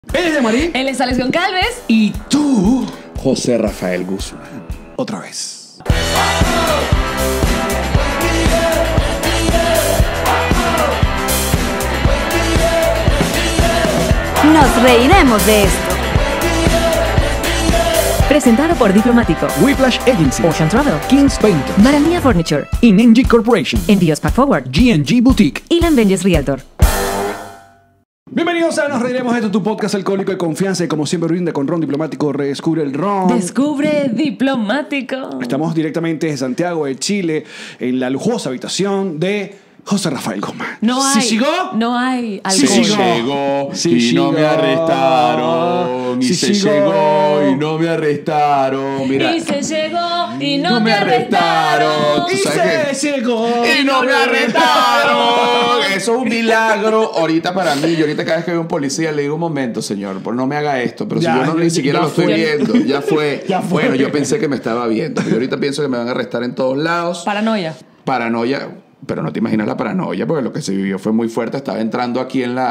Él es de Marín. Él es Alex Goncalves. Y tú, José Rafael Guzmán. Otra vez. Nos reiremos de esto. Presentado por Diplomático, Whiplash Agency, Ocean Travel, Kings Painter, Maranía Furniture, Inenji Corporation, Envíos Pack Forward G&G Boutique. y Lambenges Realtor. Bienvenidos a Nos Reiremos de Esto, tu podcast alcohólico de confianza y como siempre brinda con ron diplomático, redescubre el ron. Descubre Diplomático. Estamos directamente desde Santiago de Chile en la lujosa habitación de José Rafael Guzmán. No hay. ¿Sí llegó? No hay Sí alcohol. llegó. Sí Sí y no me llegó. arrestaron. Y Sí se llegó. llegó y no me arrestaron. Mira. Y se llegó y no, No me me arrestaron. ¿Tú Y sabes se llegó. Y no me arrestaron. Eso es un milagro. Ahorita para mí, yo ahorita cada vez que veo un policía le digo un momento, señor, pues no me haga esto. Pero Ya, si yo no, ni siquiera ya lo estoy fue. viendo, ya fue. Ya fue. Bueno, yo pensé que me estaba viendo. Yo ahorita pienso que me van a arrestar en todos lados. Paranoia. Paranoia. Pero no te imaginas la paranoia, porque lo que se vivió fue muy fuerte. Estaba entrando aquí en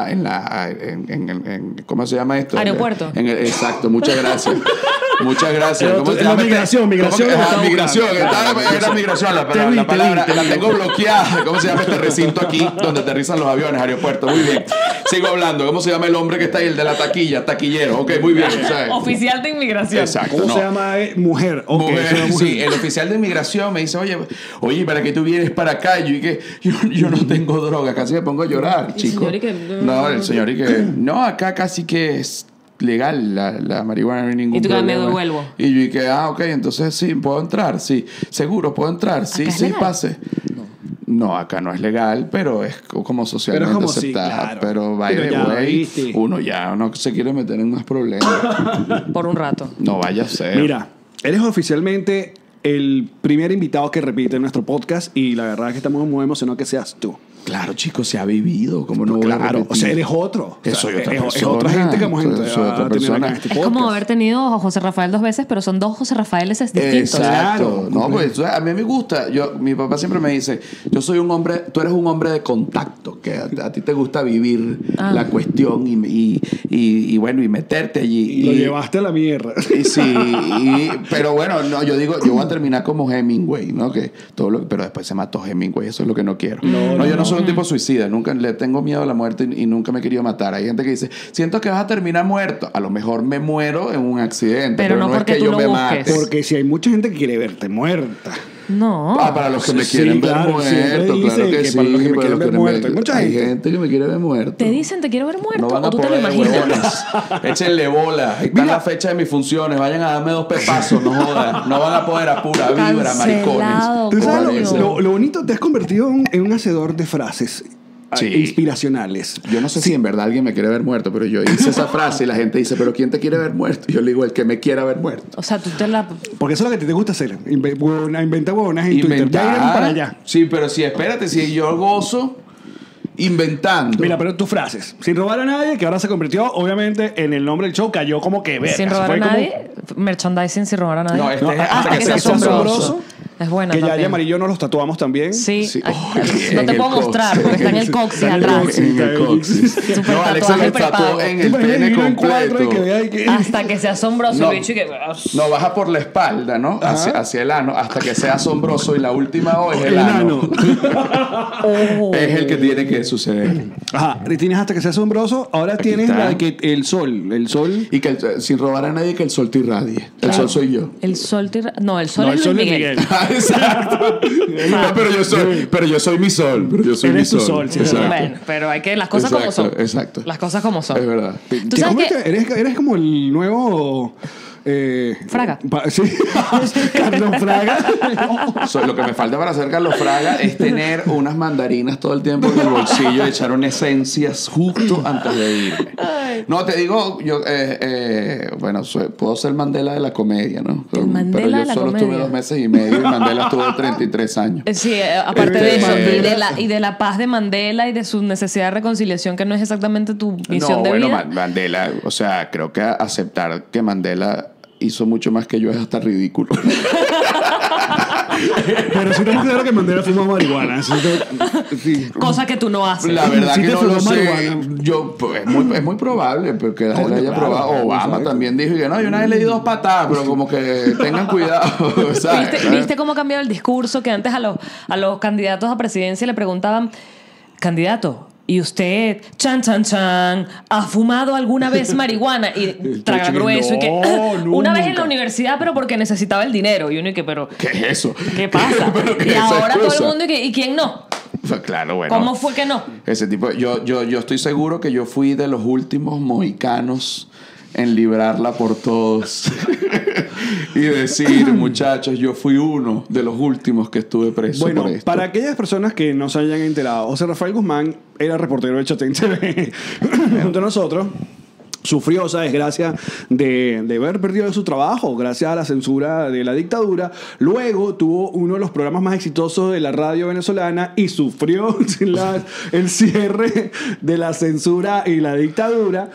¿cómo se llama esto? Aeropuerto. Exacto, muchas gracias. Muchas gracias. Pero ¿Cómo tú- se la llama? migración, migración ¿Cómo que- lo está migración. buscando. Era migración la Te vi, la palabra. te vi. La tengo bloqueada. ¿Cómo se llama este recinto aquí donde aterrizan los aviones? Aeropuerto. Muy bien. Sigo hablando. ¿Cómo se llama el hombre que está ahí? El de la taquilla. Taquillero. Ok, muy bien. ¿Sabes? Oficial de inmigración. Exacto. ¿Cómo no. se llama? Mujer. Ok, Mujer, es una mujer. sí, el oficial de inmigración me dice, oye, ¿para qué tú vienes para acá? Y yo dije, yo no tengo droga, casi me pongo a llorar, Y chico. señor, ¿y qué? No, el señor y que, no, acá casi que es legal la marihuana, no hay ningún Y tú que me problema. devuelvo. Y yo dije, ok, entonces sí, puedo entrar, sí, seguro, puedo entrar, sí, ¿Acá es sí, legal? pase. No, acá no es legal, pero es como socialmente Pero es como sí, aceptada. claro. Pero by Pero the ya, way, ¿viste? uno se quiere meter en más problemas. Por un rato. No vaya a ser. Mira, eres oficialmente el primer invitado que repite en nuestro podcast y la verdad es que estamos muy emocionados que seas tú. Claro, chicos, se ha vivido. ¿Cómo no voy a Claro, o repetir? sea, eres otro. O sea, Soy otra es persona. otra gente que vamos a Soy otra a tener persona. acá en este Es podcast. como haber tenido a José Rafael dos veces, pero son dos José Rafaeles distintos. Exacto. Claro, No, pues a mí me gusta. Mi papá siempre me dice, yo soy un hombre, tú eres un hombre de contacto, que a ti te gusta vivir la cuestión y bueno, y meterte allí. Y lo llevaste a la mierda. Y sí, pero bueno, no, yo digo, yo voy a terminar como Hemingway, ¿no? Que pero después se mató Hemingway, eso es lo que no quiero. Yo no soy un tipo suicida, nunca le tengo miedo a la muerte y nunca me he querido matar. Hay gente que dice, siento que vas a terminar muerto. A lo mejor me muero en un accidente, Pero no no es porque que tú yo lo me busques. mate. Porque si hay mucha gente que quiere verte muerta. No. Para los que me Sí, quieren claro, ver siempre muerto, dicen claro que que sí. para los que me quieren ver que muerto. Hay mucha hay gente. gente que me quiere ver muerto. Te dicen, te quiero ver muerto. No van o a tú te lo poder, imaginas. huevones. Échenle bola. Ahí está Mira. la fecha de mis funciones. Vayan a darme 2 pepazos, no jodan. No van a poder a pura vibra, Cancelado, maricones. ¿Tú sabes Obvio. lo bonito? Te has convertido en un hacedor de frases Sí. inspiracionales. Yo no sé si en verdad alguien me quiere ver muerto, pero yo hice esa frase y la gente dice, ¿pero quién te quiere ver muerto? Y yo le digo, el que me quiera ver muerto. O sea, tú te la... Porque eso es lo que te gusta hacer. Inventar huevonas en Twitter. Ya iremos para allá. Sí, pero si espérate, si yo gozo inventando. Mira, pero tus frases. Sin robar a nadie, que ahora se convirtió, obviamente, en el nombre del show, cayó como que verga. Sin Eso robar a fue como- nadie. Merchandising sin robar a nadie. No, este No, es hasta que sea asombroso. Es buena Que ya también. Yamari y yo nos los tatuamos también. Sí. Sí. Ay, Oh, no en te el puedo mostrar coxis. porque está en el coxis Está en el atrás. coxis. En el coxis. Súper No, Alexa tatuaje me tatuó prepago. en ¿Te el imaginas pene ir en cuatro y que completo. vea que- Hasta que sea asombroso No. el bicho y que... No, baja por la espalda, ¿no? Hacia el ano, hasta que sea asombroso. Y la última O es el El ano. Oh. Es el que tiene que suceder. Ajá, tienes hasta que sea asombroso. Ahora Aquí tienes está. la de que el sol. El sol. Y que sin robar a nadie, que el sol te irradie. El sol soy yo. El sol... No, el sol No, es el sol Luis es Miguel. Miguel. Exacto. No, pero yo soy mi sol. Pero yo soy Eres mi tu sol. sol, sí, Exacto. Bueno, pero hay que... Las cosas como Exacto, son. exacto. Las cosas como son. Es verdad. ¿Tú ¿Te sabes conviertes? qué? Eres como el nuevo... Fraga. Sí. Carlos Fraga. Lo que me falta para hacer Carlos Fraga es tener unas mandarinas todo el tiempo en el bolsillo y echar unas esencias justo antes de irme. No, te digo, yo, bueno, puedo ser Mandela de la comedia, ¿no? El Mandela pero yo de la solo comedia. estuve 2 meses y medio y Mandela estuvo 33 años. Sí, aparte de eso, Mandela. y de la paz de Mandela y de su necesidad de reconciliación, que no es exactamente tu misión No, de bueno, vida. Mandela, o sea, creo que aceptar que Mandela hizo mucho más que yo es hasta ridículo. Pero sí tenemos claro que Mandela fumó marihuana. Sí. Cosa que tú no haces. La verdad Sí que te no lo fumó sé. marihuana. Yo, pues, es muy probable porque él Coño, haya claro, probado. Obama exacto. también dijo que no, yo una vez le di 2 patadas, pero como que tengan cuidado. ¿Sabes? ¿Viste cómo ha cambiado el discurso? Que antes a los candidatos a presidencia le preguntaban, candidato, ¿y usted, chan, chan, chan, ha fumado alguna vez marihuana? Y traga chico, grueso. Y que, no, una vez en nunca. la universidad, pero porque necesitaba el dinero. Y uno y que, pero, ¿Qué es eso? ¿qué pasa? ¿Pero qué Y es esa ahora todo excusa? el mundo, ¿y quién no? Pues claro, bueno. ¿Cómo fue que no? Ese tipo, yo estoy seguro que yo fui de los últimos mohicanos en librarla por todos y decir, muchachos, yo fui uno de los últimos que estuve preso Bueno, por esto. para aquellas personas que no se hayan enterado, José Rafael Guzmán era reportero de Chatén TV junto a nosotros. Sufrió esa desgracia de haber perdido su trabajo gracias a la censura de la dictadura. Luego tuvo uno de los programas más exitosos de la radio venezolana y sufrió el cierre de la censura y la dictadura.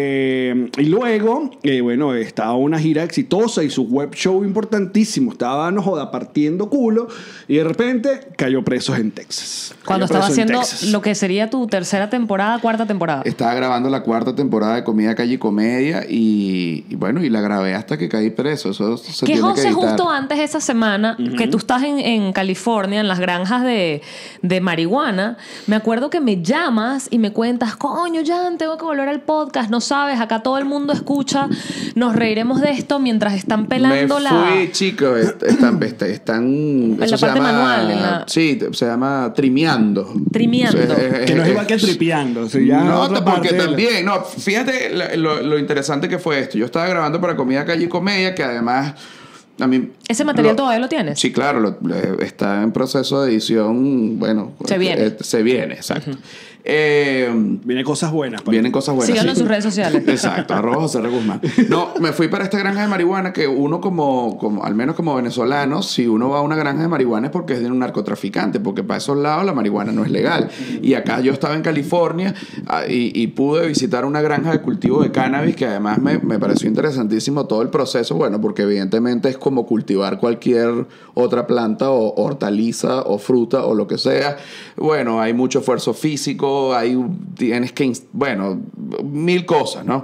Y luego, bueno, estaba una gira exitosa y su web show importantísimo. Estaba, no joda, partiendo culo y de repente cayó preso en Texas. Cuando Cayó estaba preso en haciendo Texas. lo que sería tu tercera temporada, cuarta temporada. Estaba grabando la 4ª temporada de Comida Calle y Comedia y bueno, y la grabé hasta que caí preso. Eso se Que tiene que José, editar. justo antes de esa semana, que tú estás en California, en las granjas de marihuana, me acuerdo que me llamas y me cuentas, coño, Jan, tengo que volver al podcast, no sabes, acá todo el mundo escucha, nos reiremos de esto mientras están pelando Me fui, chicos, están En eso la se parte llama, manual, en la- sí, se llama trimeando. Trimeando. Que no es igual que tripeando. O sea, ya No, otra porque parte de la- también, no, fíjate lo interesante que fue esto. Yo estaba grabando para Comida Calle y Comedia, que además a mí ¿Ese material todavía lo tienes? Sí, claro, está en proceso de edición, bueno, Se viene. Se viene, exacto. Vienen cosas buenas. para Vienen ti. cosas buenas. Síganlo en sus redes sociales. Exacto, @José R. Guzmán. No, me fui para esta granja de marihuana que uno como al menos como venezolano, si uno va a una granja de marihuana es porque es de un narcotraficante, porque para esos lados la marihuana no es legal. Y acá yo estaba en California y pude visitar una granja de cultivo de cannabis que además me pareció interesantísimo todo el proceso, bueno, porque evidentemente es como cultivar cualquier otra planta o hortaliza o fruta o lo que sea. Bueno, hay mucho esfuerzo físico, tienes que, bueno, 1000 cosas, ¿no?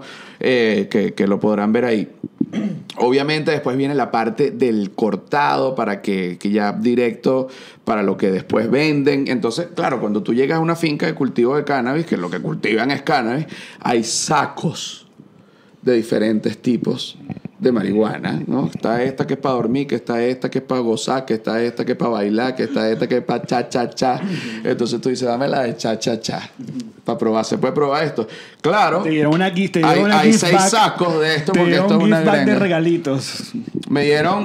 Que lo podrán ver ahí. Obviamente después viene la parte del cortado para que ya directo para lo que después venden. Entonces, claro, cuando tú llegas a una finca de cultivo de cannabis, que lo que cultivan es cannabis, hay sacos de diferentes tipos de marihuana, ¿no? Está esta que es para dormir, que está esta que es para gozar, que está esta que es para bailar, que está esta que es para cha-cha-cha. Entonces tú dices, dame la de cha-cha-cha para probar. ¿Se puede probar esto? Claro. Te dieron una gift, Hay 6 sacos de esto porque esto es una gift bag de granja. regalitos. Me dieron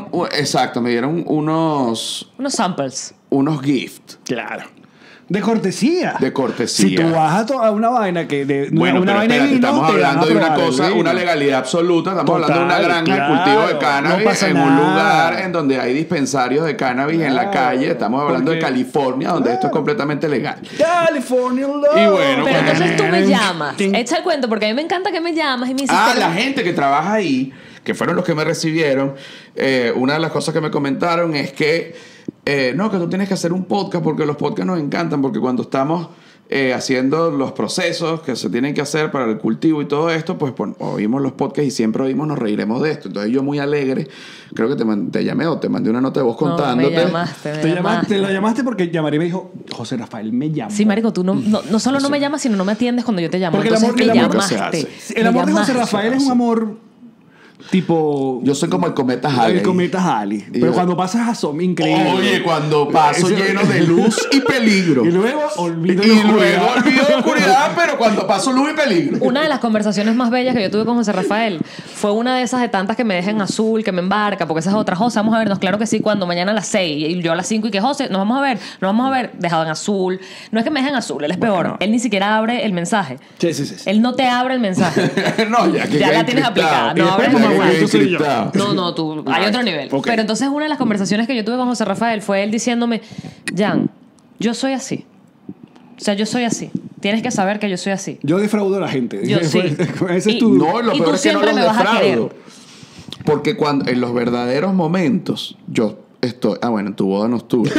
unos Unos gift Claro. De cortesía. de cortesía. Si tú vas a una vaina que Bueno, una pero vaina de espérate, vino, estamos te van a hablando de una probar el cosa, vino. una legalidad absoluta. Estamos hablando de una Total, granja de claro, cultivo de cannabis no pasa en un nada. lugar en donde hay dispensarios de cannabis en la Claro, calle. Estamos hablando de porque- California, donde esto es completamente legal. California Love. Y bueno, Pero pues- entonces tú me llamas. Ting. Echa el cuento, porque a mí me encanta que me llamas y me dices... pero- La gente que trabaja ahí, que fueron los que me recibieron, una de las cosas que me comentaron es que no, que tú tienes que hacer un podcast porque los podcasts nos encantan, porque cuando estamos haciendo los procesos que se tienen que hacer para el cultivo y todo esto, pues oímos los podcasts y siempre oímos, nos reiremos de esto. Entonces yo muy alegre, creo que te llamé o te mandé una nota de voz No, contándote. me llamaste, me Te llamaste. lo llamaste porque llamaré y me dijo, José Rafael me llamó. Sí, marico, tú no solo no me llamas, sino no me atiendes cuando yo te llamo. Porque el Entonces amor- me el amor que se llamaste. hace. El amor Me de José llamaste. Rafael es un amor tipo... Yo soy como el cometa Halley. El cometa Halley. Pero yo- cuando pasas a Som, increíble. Oye, cuando paso Ese- lleno de luz y peligro. Y luego olvido Y la luego oscuridad. olvido la oscuridad, pero cuando paso luz y peligro. Una de las conversaciones más bellas que yo tuve con José Rafael fue una de esas de tantas que me dejan azul, que me embarca, porque esa es otra. José, vamos a vernos, claro que sí, cuando mañana a las 6 y yo a las 5 y que José, nos vamos a ver, dejado en azul. No es que me dejen azul, él es peor. Él ni siquiera abre el mensaje. Sí. Él no te abre el mensaje. No, ya que Ya queda la tienes encriptado. aplicada. No, Y ahora después es como como bueno, igual. tú soy yo. No, tú, hay otro nivel. Ok. Pero entonces una de las conversaciones que yo tuve con José Rafael fue él diciéndome, Jan, yo soy así. O sea, yo soy así. Tienes que saber que yo soy así. Yo defraudo a la gente. Yo sí. Ese es Y- tu... No, lo Y peor tú es que no siempre los me vas a defraudo. querer. Porque cuando en los verdaderos momentos yo estoy... Ah, bueno, en tu boda no estuve.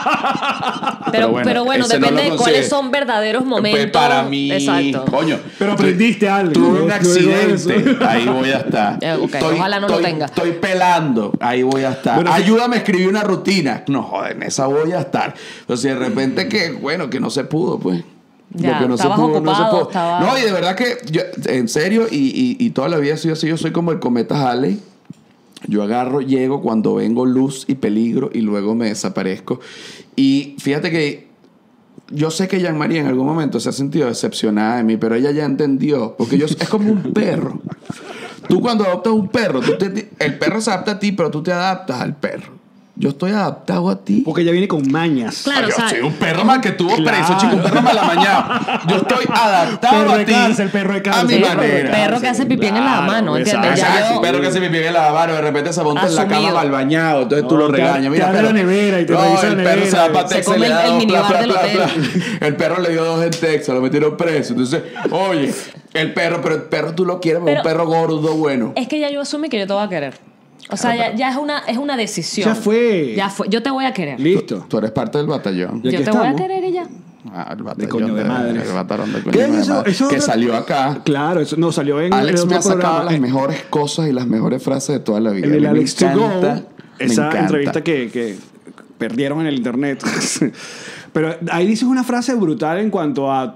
Pero bueno, ese no depende lo de cuáles considero. son verdaderos momentos. Para mí, Exacto. coño. Pero aprendiste algo. Tuve un Luego accidente, eso. ahí voy a estar. Ok, ojalá no lo tenga. Estoy pelando, ahí voy a estar. Bueno, Ayúdame a escribir una rutina. No, joder, en esa voy a estar. Entonces, de repente que, bueno, que no se pudo, pues. Ya, Lo que no se estabas pudo, no se ocupado, pudo. estaba- No, y de verdad que, yo, en serio, y toda la vida he sido así. Yo soy como el cometa Halley. Yo agarro, llego cuando vengo luz y peligro y luego me desaparezco. Y fíjate que yo sé que Jean-Marie en algún momento se ha sentido decepcionada de mí, pero ella ya entendió. Porque es como un perro. Tú cuando adoptas un perro, el perro se adapta a ti, pero tú te adaptas al perro. Yo estoy adaptado a ti. Porque ella viene con mañas. Claro, Yo o sea, soy un perro mal que tuvo Claro. preso, chico, un perro malamañado. Yo estoy adaptado Perro a de ti. cárcel, perro de A cárcel. mi Sí, manera. perro que hace pipí en el lavamano, ¿entiendes? Ya Exacto, yo- perro que se pipí en la lavamanos, de repente se monta en la cama Asumido. mal bañado, entonces tú No, lo te regañas. te abre la nevera y te no, revisa el la perro nevera. se va para Se Texas y come le da el dos, minibar pla, del pla, hotel. pla. El perro le dio 2 en Texas, lo metieron preso. Entonces, oye, el perro tú lo quieres, pero un Pero- perro gordo bueno. Es que ya yo asumí que yo te voy a querer. O sea, ya es una decisión. Ya fue. Ya fue. Yo te voy a querer. Listo. Tú eres parte del batallón. Y aquí Yo te voy a estamos. querer y ya. El batallón De coño de madre. El batallón de ¿Qué coño es de eso? madre. Eso es Que otra- salió acá. Claro, eso no salió en Alex el me otro ha sacado programa. las mejores cosas y las mejores frases de toda la vida. En A el mí me Alex to Go, encanta, me esa encanta. entrevista que perdieron en el internet. Pero ahí dices una frase brutal en cuanto a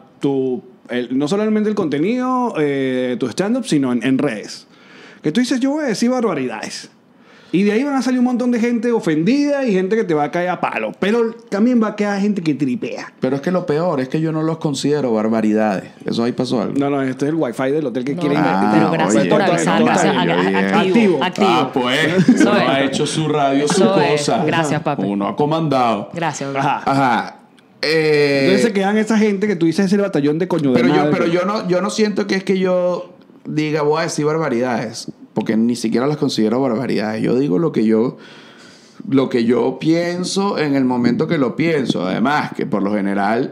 no solamente el contenido, tu stand-up, sino en redes. Que tú dices, yo voy a decir barbaridades. Y de ahí van a salir un montón de gente ofendida y gente que te va a caer a palo. Pero también va a quedar gente que tripea. Pero es que lo peor es que yo no los considero barbaridades. Eso ahí pasó algo. No, este es el wifi del hotel que No, quieren pero gracias oye, por no, avisar. no, Gracias. yo dije- Activo. Activo. Pues, Eso uno es. ha hecho su radio, su Eso es. cosa. Gracias, papi. Uno ha comandado. Gracias. bebé. Ajá. Ajá. Entonces se quedan esa gente que tú dices es el batallón de coño de madre. Pero yo no siento que es que yo diga voy a decir barbaridades, porque ni siquiera las considero barbaridades. Yo digo lo que yo pienso en el momento que lo pienso. Además, que por lo general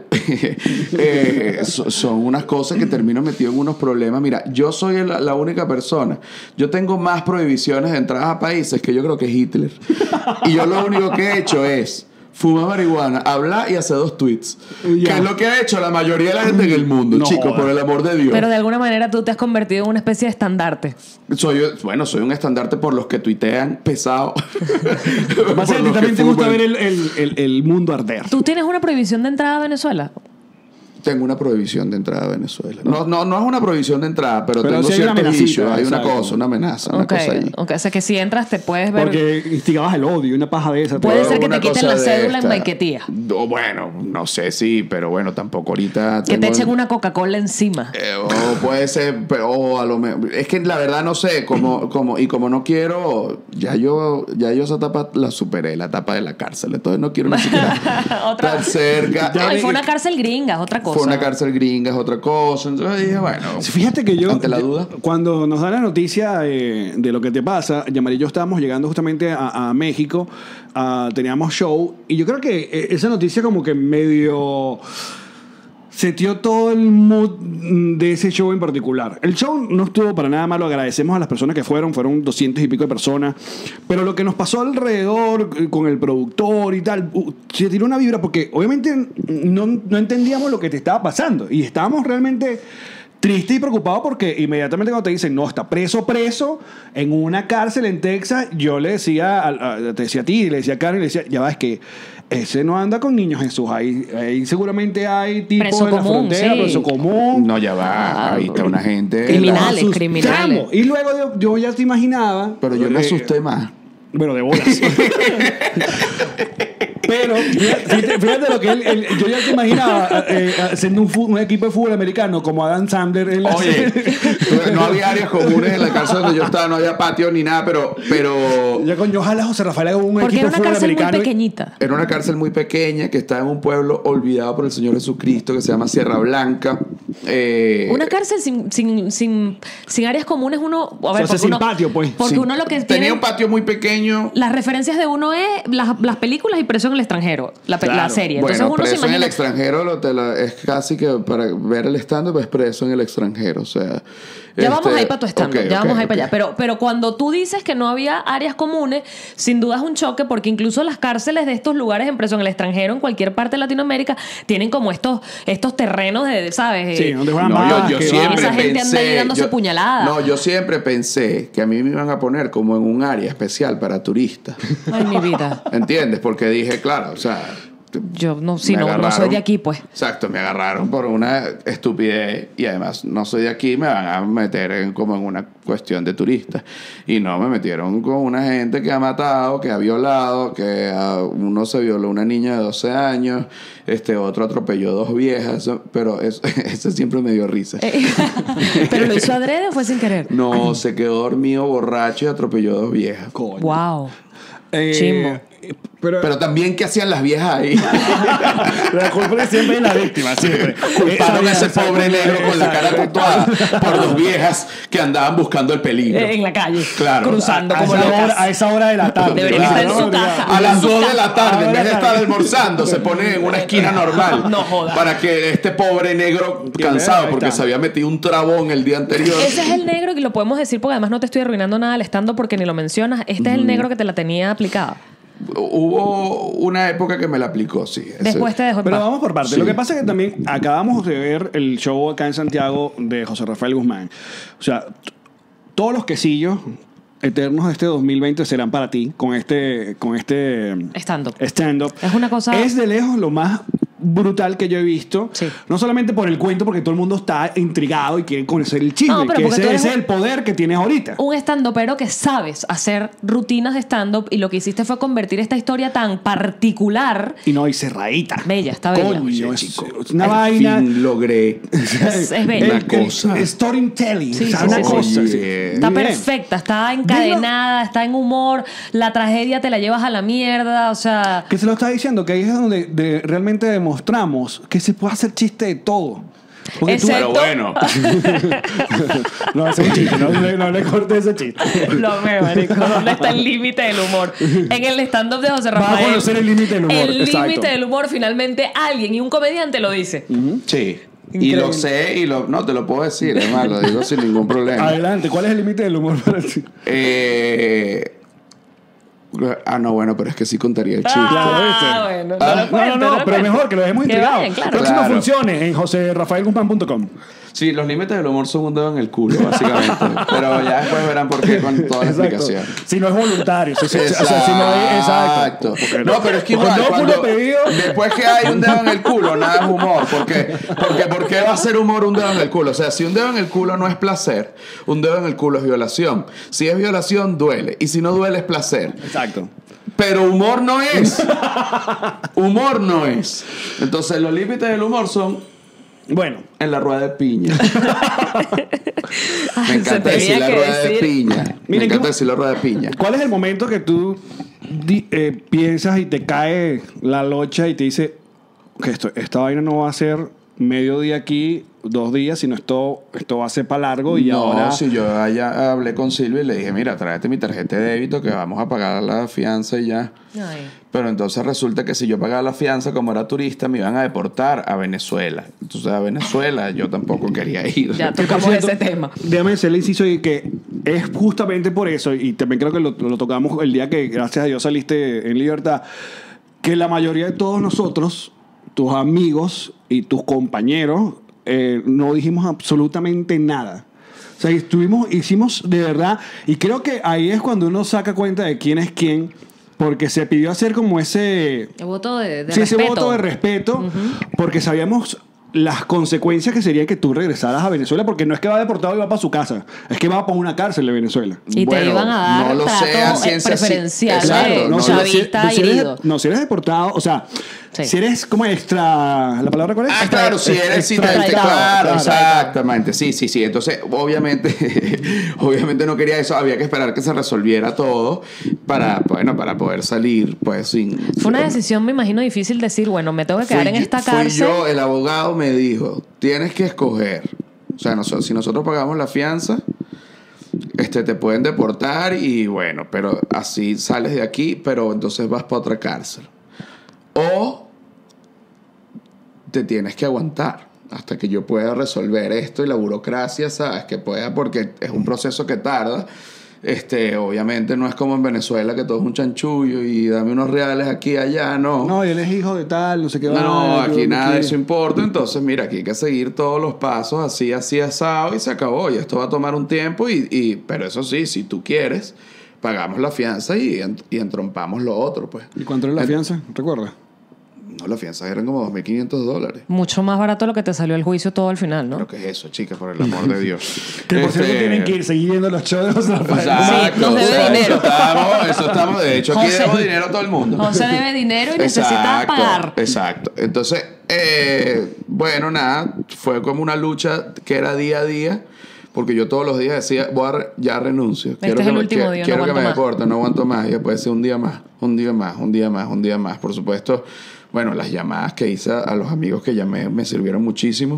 son unas cosas que termino metido en unos problemas. Mira, yo soy la única persona. Yo tengo más prohibiciones de entradas a países que yo creo que Hitler. Y yo lo único que he hecho es fumar marihuana, hablar y hacer 2 tweets. Ya. Que es lo que ha hecho la mayoría de la gente en el mundo, No chicos, jodas. por el amor de Dios. Pero de alguna manera tú te has convertido en una especie de estandarte. Soy un estandarte por los que tuitean pesado. Más Por a ti los que también te gusta fuman. ver el mundo arder. ¿Tú tienes una prohibición de entrada a Venezuela? Tengo una prohibición de entrada a Venezuela. No es una prohibición de entrada, pero tengo sí hay una ciertos amenacita, issues. Hay una exacto. cosa, una amenaza, una Ok, cosa allí. ok. O sea que si entras te puedes ver. Porque instigabas el odio, una paja de esa. Puede Pero- ser que Una te quiten cosa la de cédula en esta. Maiquetía. O bueno, no sé si, pero bueno, tampoco ahorita. Que te tengo- echen una Coca-Cola encima. O puede ser, o a lo mejor. Es que la verdad no sé, como no quiero, ya yo esa etapa la superé, la etapa de la cárcel. Entonces no quiero ni siquiera Otra- estar cerca. Ay, fue una cárcel gringa, es otra cosa. Fue una cárcel gringa, es otra cosa. Entonces dije, bueno. Fíjate que Ante la duda. cuando nos dan la noticia de lo que te pasa, Yamari y yo estábamos llegando justamente a México, teníamos show, y yo creo que esa noticia como que medio seteó todo el mood de ese show en particular. El show no estuvo para nada malo, agradecemos a las personas que fueron 200 y pico de personas, pero lo que nos pasó alrededor con el productor y tal, se tiró una vibra porque obviamente no entendíamos lo que te estaba pasando y estábamos realmente triste y preocupado porque inmediatamente cuando te dicen no, está preso en una cárcel en Texas, yo le decía te decía a ti, le decía a Karen, le decía, ya ves que ese no anda con niños Jesús, ahí seguramente hay tipos Preso en la común, frontera, sí. preso común. No, ya va. Ahí está una gente. Criminales, Los criminales. asustamos. Y luego yo ya te imaginaba. Pero yo me asusté más. Bueno, de bolas. Pero fíjate lo que yo ya te imaginaba haciendo un equipo de fútbol americano como Adam Sandler en la Oye, no había áreas comunes en la cárcel donde yo estaba, no había patio ni nada, pero Ya coño, ojalá José Rafael haga un Porque equipo era de una fútbol cárcel muy americano. pequeñita. era una cárcel muy pequeña que está en un pueblo olvidado por el Señor Jesucristo que se llama Sierra Blanca. Una cárcel sin áreas comunes, uno. A ver, O sea, porque sin uno, patio, pues. Porque Sí, uno lo que tenía tiene. un patio muy pequeño. Las referencias de uno es las películas y Presión en el extranjero, la Claro. serie. Bueno, Entonces uno se Preso en el imagina... extranjero es casi que para ver el stand-up es Preso en el extranjero. O sea, Ya vamos ahí para tu stand-up, ok, ya vamos ahí ok. para allá. Pero cuando tú dices que no había áreas comunes, sin duda es un choque porque incluso las cárceles de estos lugares en Preso en el extranjero, en cualquier parte de Latinoamérica, tienen como estos terrenos de, ¿sabes? Sí, donde juegan No, balas, yo que siempre esa gente anda ahí dándose yo- puñaladas. No, yo siempre pensé que a mí me iban a poner como en un área especial para turistas. Ay, mi vida. ¿Entiendes? Porque dije, claro, o sea... Yo no, sí, me no soy agarraron. de aquí, pues. Exacto, me agarraron por una estupidez y además no soy de aquí, me van a meter como en una cuestión de turista. Y no, me metieron con una gente que ha matado, que ha violado, que uno se violó una niña de 12 años, otro atropelló 2 viejas, pero eso siempre me dio risa. ¿Pero lo hizo adrede o fue sin querer? No, se quedó dormido, borracho y atropelló 2 viejas. Coño. Wow. Eh, Chimbo. Pero también, ¿qué hacían las viejas ahí? la culpa es siempre de la víctima, siempre. Culparon a ese pobre negro con la cara tatuada por 2 viejas que andaban buscando el peligro. En la calle. Claro. Cruzando como esa locas. hora, a esa hora de la tarde. Deberían estar en su casa. A las 2 de la tarde, en vez de estar tarde. almorzando, se ponen en una esquina normal. No jodas. Para que este pobre negro cansado, Ahí porque está. se había metido un trabón el día anterior. Ese es el negro, y lo podemos decir porque además no te estoy arruinando nada al estando porque ni lo mencionas. Este es el negro que te la tenía aplicada. Hubo una época que me la aplicó, sí. Después te dejó en Pero paz. vamos por partes. Sí. Lo que pasa es que también acabamos de ver el show acá en Santiago de José Rafael Guzmán. O sea, todos los quesillos eternos de este 2020 serán para ti con este Stand-up. stand-up. Es una cosa- Es de lejos lo más brutal que yo he visto. Sí. No solamente por el cuento, porque todo el mundo está intrigado y quiere conocer el chisme. No, pero que porque tú ese eres es el poder que tienes ahorita. Un stand-upero que sabes hacer rutinas de stand-up y lo que hiciste fue convertir esta historia tan particular. Y no, y cerradita. Bella, está bella. Coño, es una Al vaina. fin logré. Es bella. Una cosa. Storytelling. Sí, o sea, sí, una sí, sí. cosa. Oye. sí. Está Muy bien. perfecta, está encadenada, está en humor, la tragedia te la llevas a la mierda, o sea... Que se lo está diciendo, que ahí es donde realmente demostramos que se puede hacer chiste de todo. Porque tú- Excepto- Pero bueno. No, ese es un chiste, no le cortes ese chiste. Lo veo, marico. ¿Dónde está el límite del humor? En el stand-up de José Vas a Rafael. conocer el límite del humor, El exacto. límite del humor, finalmente alguien y un comediante lo dice. Sí. Y Increíble. lo sé y no te lo puedo decir, además, lo digo sin ningún problema. Adelante, ¿cuál es el límite del humor para ti? No, bueno, pero es que sí contaría el chiste. Claro, ¿viste? Bueno. No, pero mejor que lo dejemos Que intrigado. vayan, claro. Próximas Claro. funciones en joserafaelguzman.com. Sí, los límites del humor son un dedo en el culo, básicamente. Pero ya después verán por qué con toda la explicación. Si no es voluntario. O sea, si no hay, exacto. Porque No, pero es que porque igual, no cuando, culo pedido. después que hay un dedo en el culo, nada es humor. Porque ¿por qué va a ser humor un dedo en el culo? O sea, si un dedo en el culo no es placer, un dedo en el culo es violación. Si es violación, duele. Y si no duele, es placer. Exacto. Pero humor no es. Humor no es. Entonces, los límites del humor son Bueno, en la rueda de piña. Me Se encanta tenía decir la que rueda de decir. piña. Me Miren, encanta ¿cómo- decir la rueda de piña. ¿cuál es el momento que tú piensas y te cae la locha y te dice que esta vaina no va a ser medio día aquí, 2 días, sino esto va a ser para largo y No, ahora... si yo allá hablé con Silvia y le dije, mira, tráete mi tarjeta de débito que vamos a pagar la fianza y ya. Ay. Pero entonces resulta que si yo pagaba la fianza como era turista, me iban a deportar a Venezuela. Entonces a Venezuela yo tampoco quería ir. Ya Que, por tocamos cierto, ese tema. Déjame hacerle inciso y que es justamente por eso, y también creo que lo tocamos el día que, gracias a Dios, saliste en libertad, que la mayoría de todos nosotros, tus amigos y tus compañeros, no dijimos absolutamente nada. O sea, hicimos de verdad, y creo que ahí es cuando uno saca cuenta de quién es quién, porque se pidió hacer como ese... El voto de Sí, respeto. ese voto de respeto, porque sabíamos las consecuencias que serían que tú regresaras a Venezuela, porque no es que va deportado y va para su casa, es que va para una cárcel de Venezuela. Y te iban a dar no lo sé a trato ciencia preferencial Exacto, de no, chavista herido. si eres deportado, o sea, Sí. si eres como extra, ¿la palabra cuál es? Ah, claro, si eres extraditado. claro, exactamente. Sí. Entonces, obviamente no quería eso. Había que esperar que se resolviera todo para poder salir, pues, sin. Fue una decisión, me imagino, difícil decir, bueno, me tengo que quedar en esta Fui cárcel. yo, el abogado me dijo, tienes que escoger. O sea, si nosotros pagamos la fianza, te pueden deportar y bueno, pero así sales de aquí, pero entonces vas para otra cárcel. o te tienes que aguantar hasta que yo pueda resolver esto y la burocracia, ¿sabes? Que pueda, porque es un proceso que tarda. Obviamente no es como en Venezuela que todo es un chanchullo y dame unos reales aquí y allá, no. No, y él es hijo de tal, no sé qué. No, aquí nada de eso importa. Entonces, mira, aquí hay que seguir todos los pasos así, asado y se acabó. Y esto va a tomar un tiempo pero eso sí, si tú quieres, pagamos la fianza y entrompamos lo otro, pues. ¿Y cuánto era la fianza? ¿Recuerdas? No, las fianzas eran como $2,500. Mucho más barato lo que te salió el juicio todo al final, ¿no? ¿Pero qué es eso, chicas? Por el amor de Dios. Que por cierto tienen que ir siguiendo los shows de José Rafael. Exacto. Sí, nos debe dinero. Eso estamos. De hecho, aquí debemos dinero a todo el mundo. José debe dinero y necesita pagar. Exacto. Entonces, bueno, nada. Fue como una lucha que era día a día. Porque yo todos los días decía, ya renuncio. Este es el último día, quiero no que me aguanto deporten, no aguanto más. Y después ser un día más. Por supuesto, bueno, las llamadas que hice a los amigos que llamé me sirvieron muchísimo.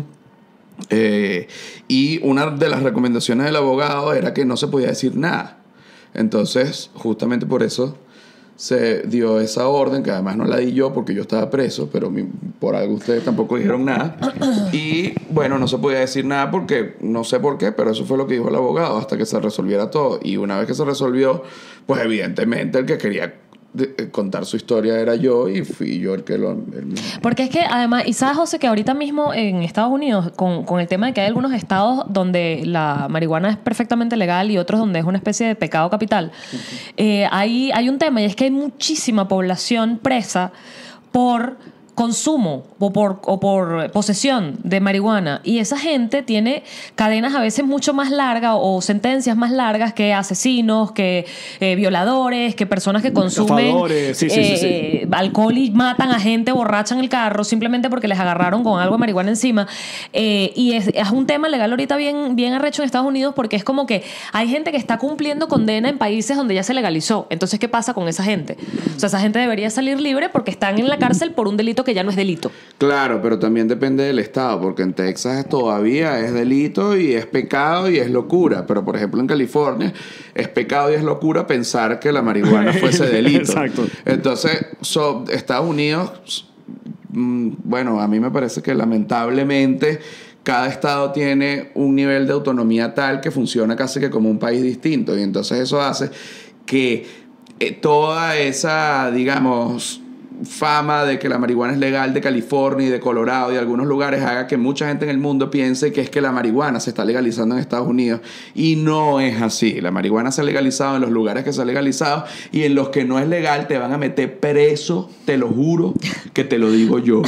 Y una de las recomendaciones del abogado era que no se podía decir nada. Entonces, justamente por eso se dio esa orden, que además no la di yo porque yo estaba preso, pero por algo ustedes tampoco dijeron nada. Y bueno, no se podía decir nada porque no sé por qué, pero eso fue lo que dijo el abogado hasta que se resolviera todo. Y una vez que se resolvió, pues evidentemente el que quería contar su historia era yo y fui yo el que lo... Porque es que además, y sabes, José, que ahorita mismo en Estados Unidos, con el tema de que hay algunos estados donde la marihuana es perfectamente legal y otros donde es una especie de pecado capital, hay un tema, y es que hay muchísima población presa por consumo o por posesión de marihuana, y esa gente tiene cadenas a veces mucho más largas o sentencias más largas que asesinos, que violadores, que personas que consumen alcohol y matan a gente borracha en el carro simplemente porque les agarraron con algo de marihuana encima. Y es un tema legal ahorita bien arrecho en Estados Unidos, porque es como que hay gente que está cumpliendo condena en países donde ya se legalizó. Entonces, ¿qué pasa con esa gente? O sea, esa gente debería salir libre porque están en la cárcel por un delito que ya no es delito. Claro, pero también depende del estado, porque en Texas todavía es delito y es pecado y es locura, pero por ejemplo en California es pecado y es locura pensar que la marihuana fuese delito. Exacto. Entonces, Estados Unidos, bueno, a mí me parece que lamentablemente cada estado tiene un nivel de autonomía tal que funciona casi que como un país distinto, y entonces eso hace que toda esa, digamos, fama de que la marihuana es legal de California y de Colorado y de algunos lugares haga que mucha gente en el mundo piense que es que la marihuana se está legalizando en Estados Unidos, y no es así. La marihuana se ha legalizado en los lugares que se ha legalizado, y en los que no es legal te van a meter preso, te lo juro que te lo digo yo.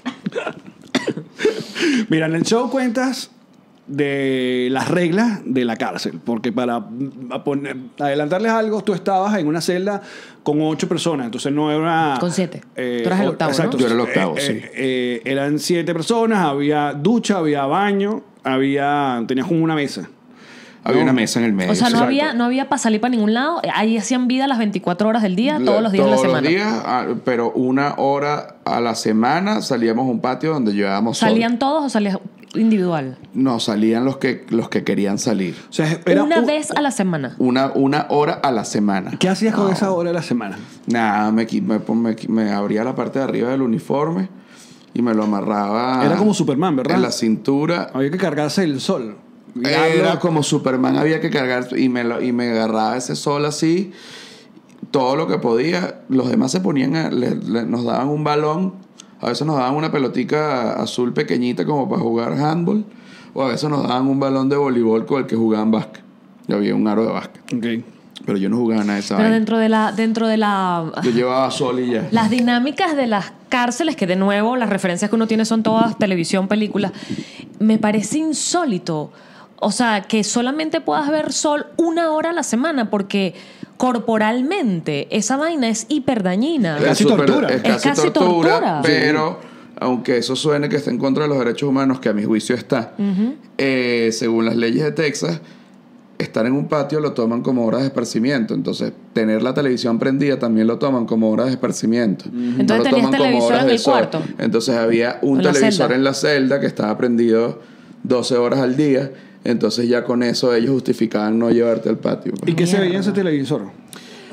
Mira, en el show cuentas de las reglas de la cárcel, porque para adelantarles algo, tú estabas en una celda con 8 personas, entonces no era... Con 7. Tú eras el octavo, exacto, ¿no? Yo era el octavo, sí. Eran 7 personas, había ducha, había baño, tenías como una mesa. Había una mesa en el medio. O sea, Exacto. no había para salir para ningún lado. Ahí hacían vida las 24 horas del día, todos los días de la semana. Todos los días, pero 1 hora a la semana salíamos a un patio donde llevábamos ¿Salían todos o salían individual? No, salían los que querían salir. O sea, era Una vez a la semana. Una hora a la semana. ¿Qué hacías con esa hora de la semana? Nada, me abría la parte de arriba del uniforme y me lo amarraba. Era como Superman, ¿verdad? En la cintura. Había que cargarse el sol. Era como Superman, había que cargar y me agarraba ese sol así, todo lo que podía. Los demás se ponían, nos daban un balón, a veces nos daban una pelotica azul pequeñita como para jugar handball, o a veces nos daban un balón de voleibol con el que jugaban básquet. Y había un aro de básquet. Okay. Pero yo no jugaba nada de esa Pero vaina. dentro de la Yo llevaba sol y ya. las dinámicas de las cárceles, que de nuevo las referencias que uno tiene son todas televisión, películas, me parece insólito. O sea, que solamente puedas ver sol 1 hora a la semana, porque corporalmente esa vaina es hiperdañina. Es casi tortura. Es casi casi tortura, tortura. pero aunque eso suene que está en contra de los derechos humanos, que a mi juicio está, según las leyes de Texas, estar en un patio lo toman como horas de esparcimiento. Entonces, tener la televisión prendida también lo toman como horas de esparcimiento. Entonces, lo ¿tenías toman como televisor horas en de el sol. cuarto? Entonces, había un ¿En la televisor celda? en la celda que estaba prendido 12 horas al día. Entonces, ya con eso ellos justificaban no llevarte al patio. ¿Y qué se veía en ese televisor?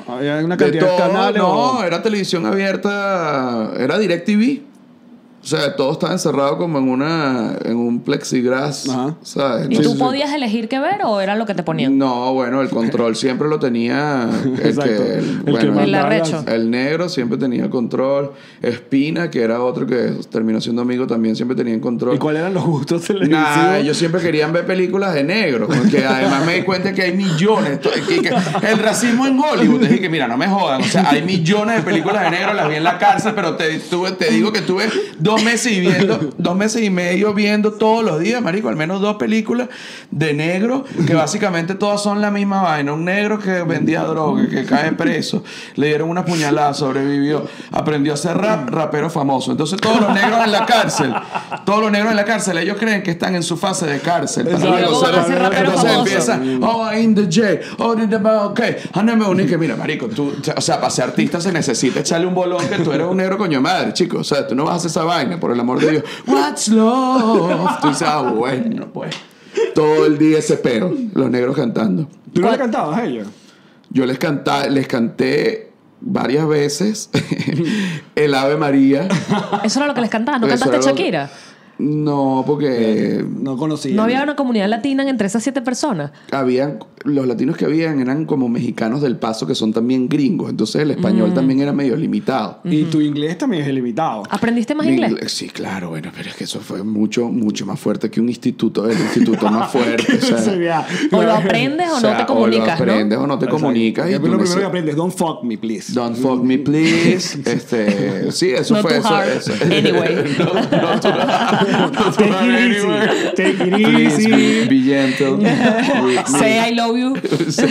Había una De cantidad de todo, canales. no, era televisión abierta, era DirecTV. O sea, todo estaba encerrado como en un plexiglass, Ajá. ¿sabes? ¿Y No tú sé- podías elegir qué ver o era lo que te ponían? No, bueno, el control siempre lo tenía Exacto. El que bueno, El arrecho. el negro siempre tenía control. Espina, que era otro que terminó siendo amigo, también siempre tenía control. ¿Y cuáles eran los gustos televisivos? Nah, ellos siempre querían ver películas de negro, porque además me di cuenta que hay millones. El racismo en Hollywood, dije que mira, no me jodan, o sea, hay millones de películas de negro, las vi en la cárcel, pero te digo que tuve 2 meses y medio viendo todos los días, marico, al menos 2 películas de negro, que básicamente todas son la misma vaina. Un negro que vendía droga, que cae preso, le dieron una puñalada, sobrevivió, aprendió a ser rapero famoso. Entonces todos los negros en la cárcel, ellos creen que están en su fase de cárcel. Exacto. Y luego van a ser rapero entonces famoso. empiezan, oh, in the jail, oh, in the okay, que mira, marico, tú, o sea, para ser artista se necesita echarle un bolón, que tú eres un negro coño madre, chico, o sea, tú no vas a hacer esa vaina, por el amor de Dios. What's love? Tú dices, bueno, pues, todo el día ese peo, los negros cantando. ¿Tú no le cantabas a ellos? Yo les canté varias veces el Ave María. Eso era lo que les cantabas. ¿No Eso cantaste era lo que- Shakira? No, porque No conocía. ¿No había una comunidad latina entre esas 7 personas? los latinos que habían eran como mexicanos del Paso, que son también gringos, entonces el español también era medio limitado. Y tu inglés también es ilimitado. ¿Aprendiste más Mi inglés? Sí, claro, bueno, pero es que eso fue mucho más fuerte que un instituto, el instituto más fuerte. O sea, Sería- O lo aprendes o, o sea, no te comunicas, o lo aprendes o no te comunicas. Es Y lo tú primero que neces- aprendes. Don't fuck me, please. Don't fuck me, please. Sí, eso Not fue too eso. hard. eso. Anyway. No too hard. Not too Take hard it easy. anyway. Take it Please easy. be gentle with me. Say I love you.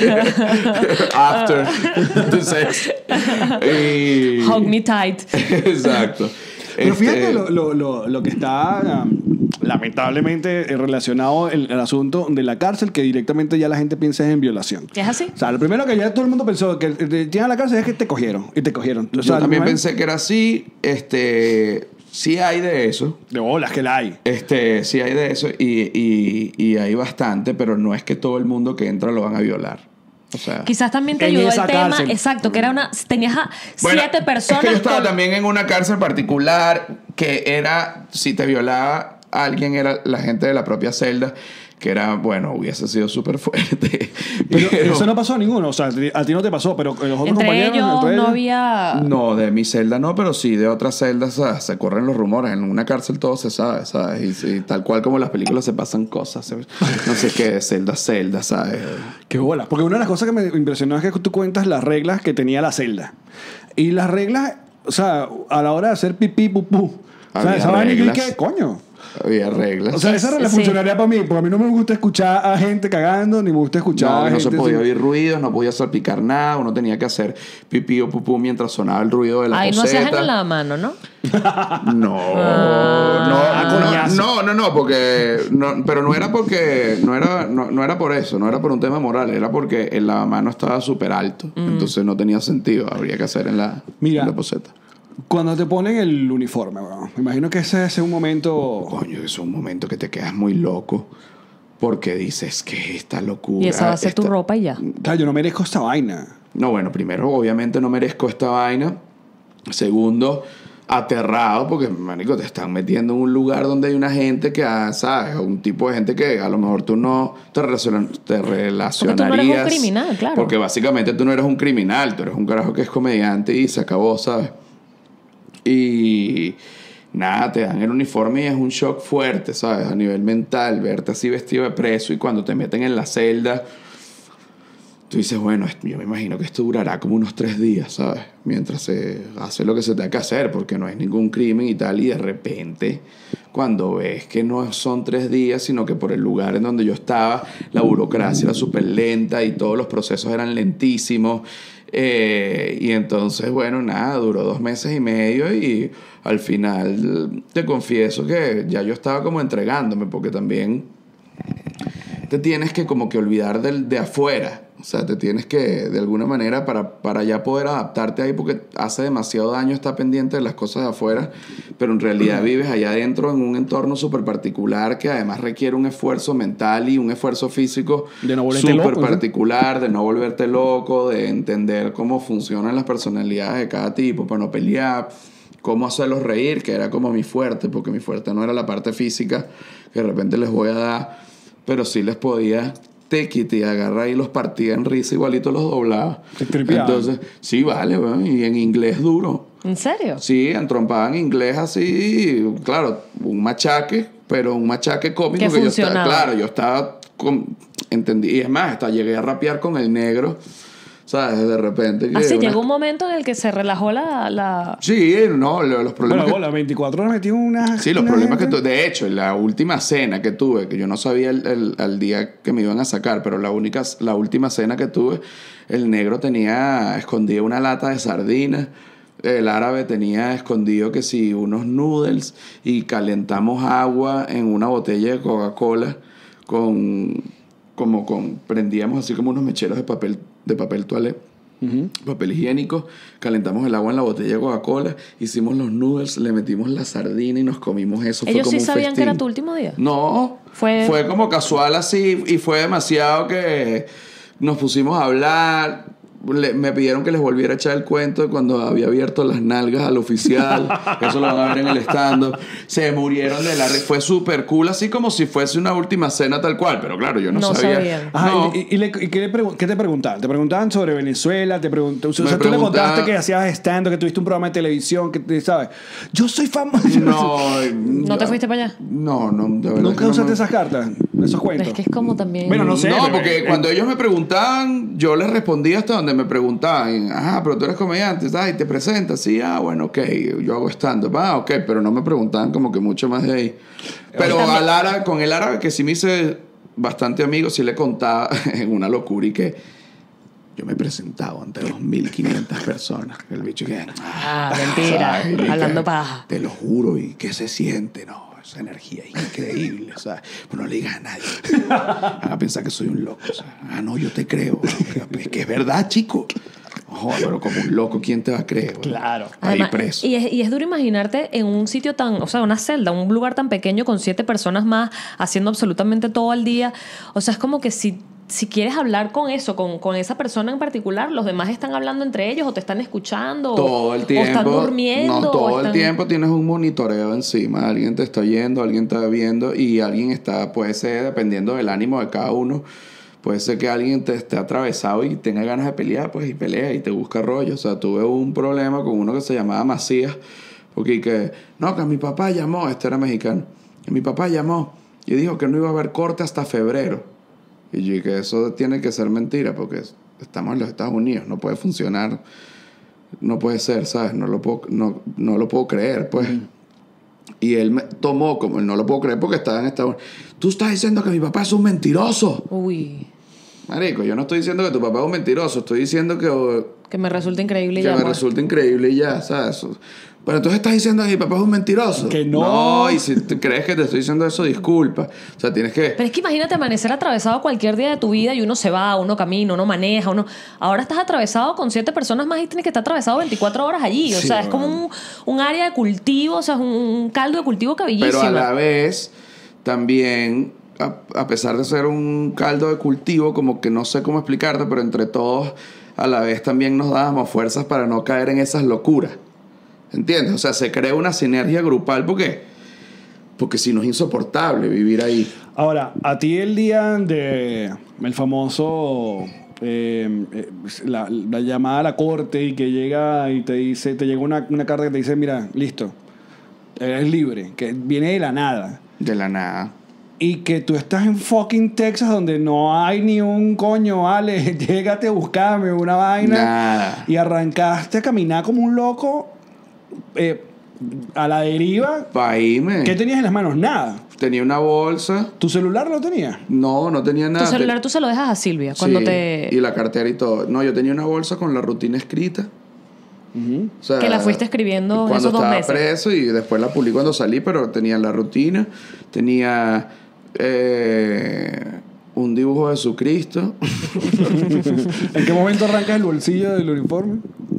After the sex. Y- Hug me tight. Exacto. Pero fíjate Este, lo que está lamentablemente relacionado el asunto de la cárcel, que directamente ya la gente piensa en violación. ¿Es así? O sea, lo primero que ya todo el mundo pensó que llegan a la cárcel es que te cogieron. Y te cogieron. O yo sea, también no es- pensé que era así. Sí hay de eso. De bolas que la hay. Sí hay de eso y hay bastante, pero no es que todo el mundo que entra lo van a violar. O sea, Quizás también te En ayudó esa el tema. cárcel. Exacto, que era tenías a bueno, 7 personas. Es que yo estaba con- también en una cárcel particular que era, si te violaba alguien, era la gente de la propia celda, que era, bueno, hubiese sido súper fuerte. Pero eso no pasó a ninguno. O sea, a ti no te pasó, pero los otros Entre compañeros. ellos entre no ellos- había. No, de mi celda no, pero sí de otras celdas, o sea, se corren los rumores. En una cárcel todo se sabe, ¿sabes? Y tal cual como las películas se pasan cosas. No sé qué, de celda a celda, ¿sabes? Qué bola. Porque una de las cosas que me impresionó es que tú cuentas las reglas que tenía la celda. Y las reglas, o sea, a la hora de hacer pipí, pupú. O sea, Había esa vaina, reglas. ¿qué coño? Había reglas. O sea, esa regla Sí. funcionaría para mí, porque a mí no me gusta escuchar a gente cagando, ni me gusta escuchar No, a no gente... se podía oír ruidos, no podía salpicar nada, uno tenía que hacer pipí o pupú mientras sonaba el ruido de la Ahí no poseta. hacías en la mano, ¿no? No, porque pero no era porque no era por eso, no era por un tema moral, era porque el lavamano estaba súper alto, entonces no tenía sentido, habría que hacer en la poseta. Cuando te ponen el uniforme, weón, me imagino que ese es un momento... Coño, es un momento que te quedas muy loco porque dices que esta locura. Y esa va a ser tu esta- ropa y ya. Claro, yo no merezco esta vaina. No, bueno, primero, obviamente no merezco esta vaina. Segundo, aterrado porque, marico, te están metiendo en un lugar donde hay una gente que, ¿sabes? Un tipo de gente que a lo mejor tú no te relacionarías. Porque tú no eres un criminal, claro. Porque básicamente tú no eres un criminal, tú eres un carajo que es comediante y se acabó, ¿sabes? Y nada, te dan el uniforme y es un shock fuerte, ¿sabes? A nivel mental, verte así vestido de preso y cuando te meten en la celda, tú dices, bueno, yo me imagino que esto durará como unos 3 días, ¿sabes? Mientras se hace lo que se tenga que hacer, porque no es ningún crimen y tal, y de repente, cuando ves que no son 3 días, sino que por el lugar en donde yo estaba, la burocracia era súper lenta y todos los procesos eran lentísimos. Y entonces, bueno, nada, duró 2 meses y medio y al final te confieso que ya yo estaba como entregándome, porque también te tienes que como que olvidar de afuera. O sea, te tienes que, de alguna manera, para ya poder adaptarte ahí, porque hace demasiado daño estar pendiente de las cosas de afuera, pero en realidad vives allá adentro en un entorno súper particular que además requiere un esfuerzo mental y un esfuerzo físico De no volverte súper loco, ¿no? particular, de no volverte loco, de entender cómo funcionan las personalidades de cada tipo para no pelear, cómo hacerlos reír, que era como mi fuerte, porque mi fuerte no era la parte física, que de repente les voy a dar, pero sí les podía... y agarra y los partía en risa, igualito los doblaba. Te tripeaba. Entonces, sí, vale, bueno, y en inglés duro. ¿En serio? Sí, entrompaban inglés así, claro, un machaque, pero un machaque cómico Que que funcionaba. yo estaba entendí, y es más, hasta llegué a rapear con el negro, ¿sabes? De repente. Que Así una- llegó un momento en el que se relajó la... Sí, no, los problemas Bueno, las 24 horas metí una... Sí, los una problemas que gente. de hecho, en la última cena que tuve, que yo no sabía al día que me iban a sacar, pero la última cena que tuve, el negro tenía escondida una lata de sardinas, el árabe tenía escondido que sí, unos noodles, y calentamos agua en una botella de Coca-Cola prendíamos así como unos mecheros de papel toalé. Papel higiénico, calentamos el agua en la botella de Coca-Cola, hicimos los noodles, le metimos la sardina y nos comimos eso. Fue ¿Ellos como sí un sabían que festín. era tu último día? No, Fue- fue como casual así y fue demasiado que nos pusimos a hablar. Me pidieron que les volviera a echar el cuento de cuando había abierto las nalgas al oficial. Eso lo van a ver en el stand-up. Se murieron de la risa. Fue súper cool, así como si fuese una última cena tal cual. Pero claro, yo no No sabía. sabían. Ajá, No. ¿y qué te preguntaban? ¿Te preguntaban sobre Venezuela? O sea, tú le preguntaba- contaste que hacías stand-up, que tuviste un programa de televisión, que, ¿sabes? Yo soy famoso. ¿No te fuiste para allá? No, de verdad. ¿Nunca que no usaste me- esas cartas? Esos cuentos. Es que es como también... Bueno, no sé. No, pero- porque cuando ellos me preguntaban, yo les respondía hasta donde me preguntaban. Ajá, pero tú eres comediante, ¿sabes? Y te presentas. Sí, bueno, ok. Yo hago stand-up. Ok, pero no me preguntaban como que mucho más de ahí. Pero con el árabe, que sí me hice bastante amigo, sí le contaba en una locura y que yo me presentaba ante 2.500 personas. El bicho que... mentira. ¿sabes? Y que, Hablando paja. Te lo juro. ¿Y qué se siente? No, esa energía es increíble, ¿sabes? Pero no le digas a nadie. Van a pensar que soy un loco, ¿sabes? No, yo te creo. Es que es verdad, chico. Joder, pero como un loco, ¿quién te va a creer? Bueno, Claro. ahí Además, preso. y es duro imaginarte en un sitio tan, o sea, una celda, un lugar tan pequeño con 7 personas más haciendo absolutamente todo el día. O sea, es como que si quieres hablar con eso, con esa persona en particular, los demás están hablando entre ellos o te están escuchando Todo el tiempo. o están durmiendo. No, todo o el están... tiempo tienes un monitoreo encima. Alguien te está oyendo, alguien está viendo y alguien está, puede ser, dependiendo del ánimo de cada uno, puede ser que alguien te esté atravesado y tenga ganas de pelear, pues, y pelea y te busca rollo. O sea, tuve un problema con uno que se llamaba Macías, porque que mi papá llamó, este era mexicano, que mi papá llamó y dijo que no iba a haber corte hasta febrero. Y yo que eso tiene que ser mentira, porque estamos en los Estados Unidos, no puede funcionar, no puede ser, ¿sabes? No lo puedo creer, pues. Y él me tomó como el no lo puedo creer porque estaba en Estados Unidos. Tú estás diciendo que mi papá es un mentiroso. Uy, Marico, yo no estoy diciendo que tu papá es un mentiroso, estoy diciendo que me resulta increíble y que ya. me pues. resulta increíble y ya, ¿sabes? Pero entonces estás diciendo que mi papá es un mentiroso. Que no. No, y si tú crees que te estoy diciendo eso, disculpa. O sea, tienes que... Pero es que imagínate amanecer atravesado cualquier día de tu vida y uno se va, uno camina, uno maneja, uno... Ahora estás atravesado con 7 personas más y tienes que estar atravesado 24 horas allí. O Sí, sea, es como bueno. un área de cultivo, o sea, es un caldo de cultivo cabillísimo. Pero a la vez, también, a pesar de ser un caldo de cultivo, como que no sé cómo explicarte, pero entre todos, a la vez también nos dábamos fuerzas para no caer en esas locuras. ¿Entiendes? O sea, se crea una sinergia grupal porque si no es insoportable vivir ahí. Ahora, a ti el día de el famoso la llamada a la corte y que llega y te dice, te llega una carta que te dice, mira, listo, eres libre, que viene de la nada. De la nada. Y que tú estás en fucking Texas donde no hay ni un coño, vale, llégate a buscarme una vaina. Nada. Y arrancaste a caminar como un loco a la deriva. Pa' irme. ¿Qué tenías en las manos? Nada. Tenía una bolsa. ¿Tu celular lo tenías? No tenía nada. Tu celular tú se lo dejas a Silvia cuando Sí, te... y la cartera y todo. No, yo tenía una bolsa con la rutina escrita. O sea, Que la fuiste escribiendo cuando esos 2 estaba meses. preso y después la publiqué cuando salí, pero tenía la rutina, tenía un dibujo de Jesucristo. ¿En qué momento arrancas el bolsillo del uniforme?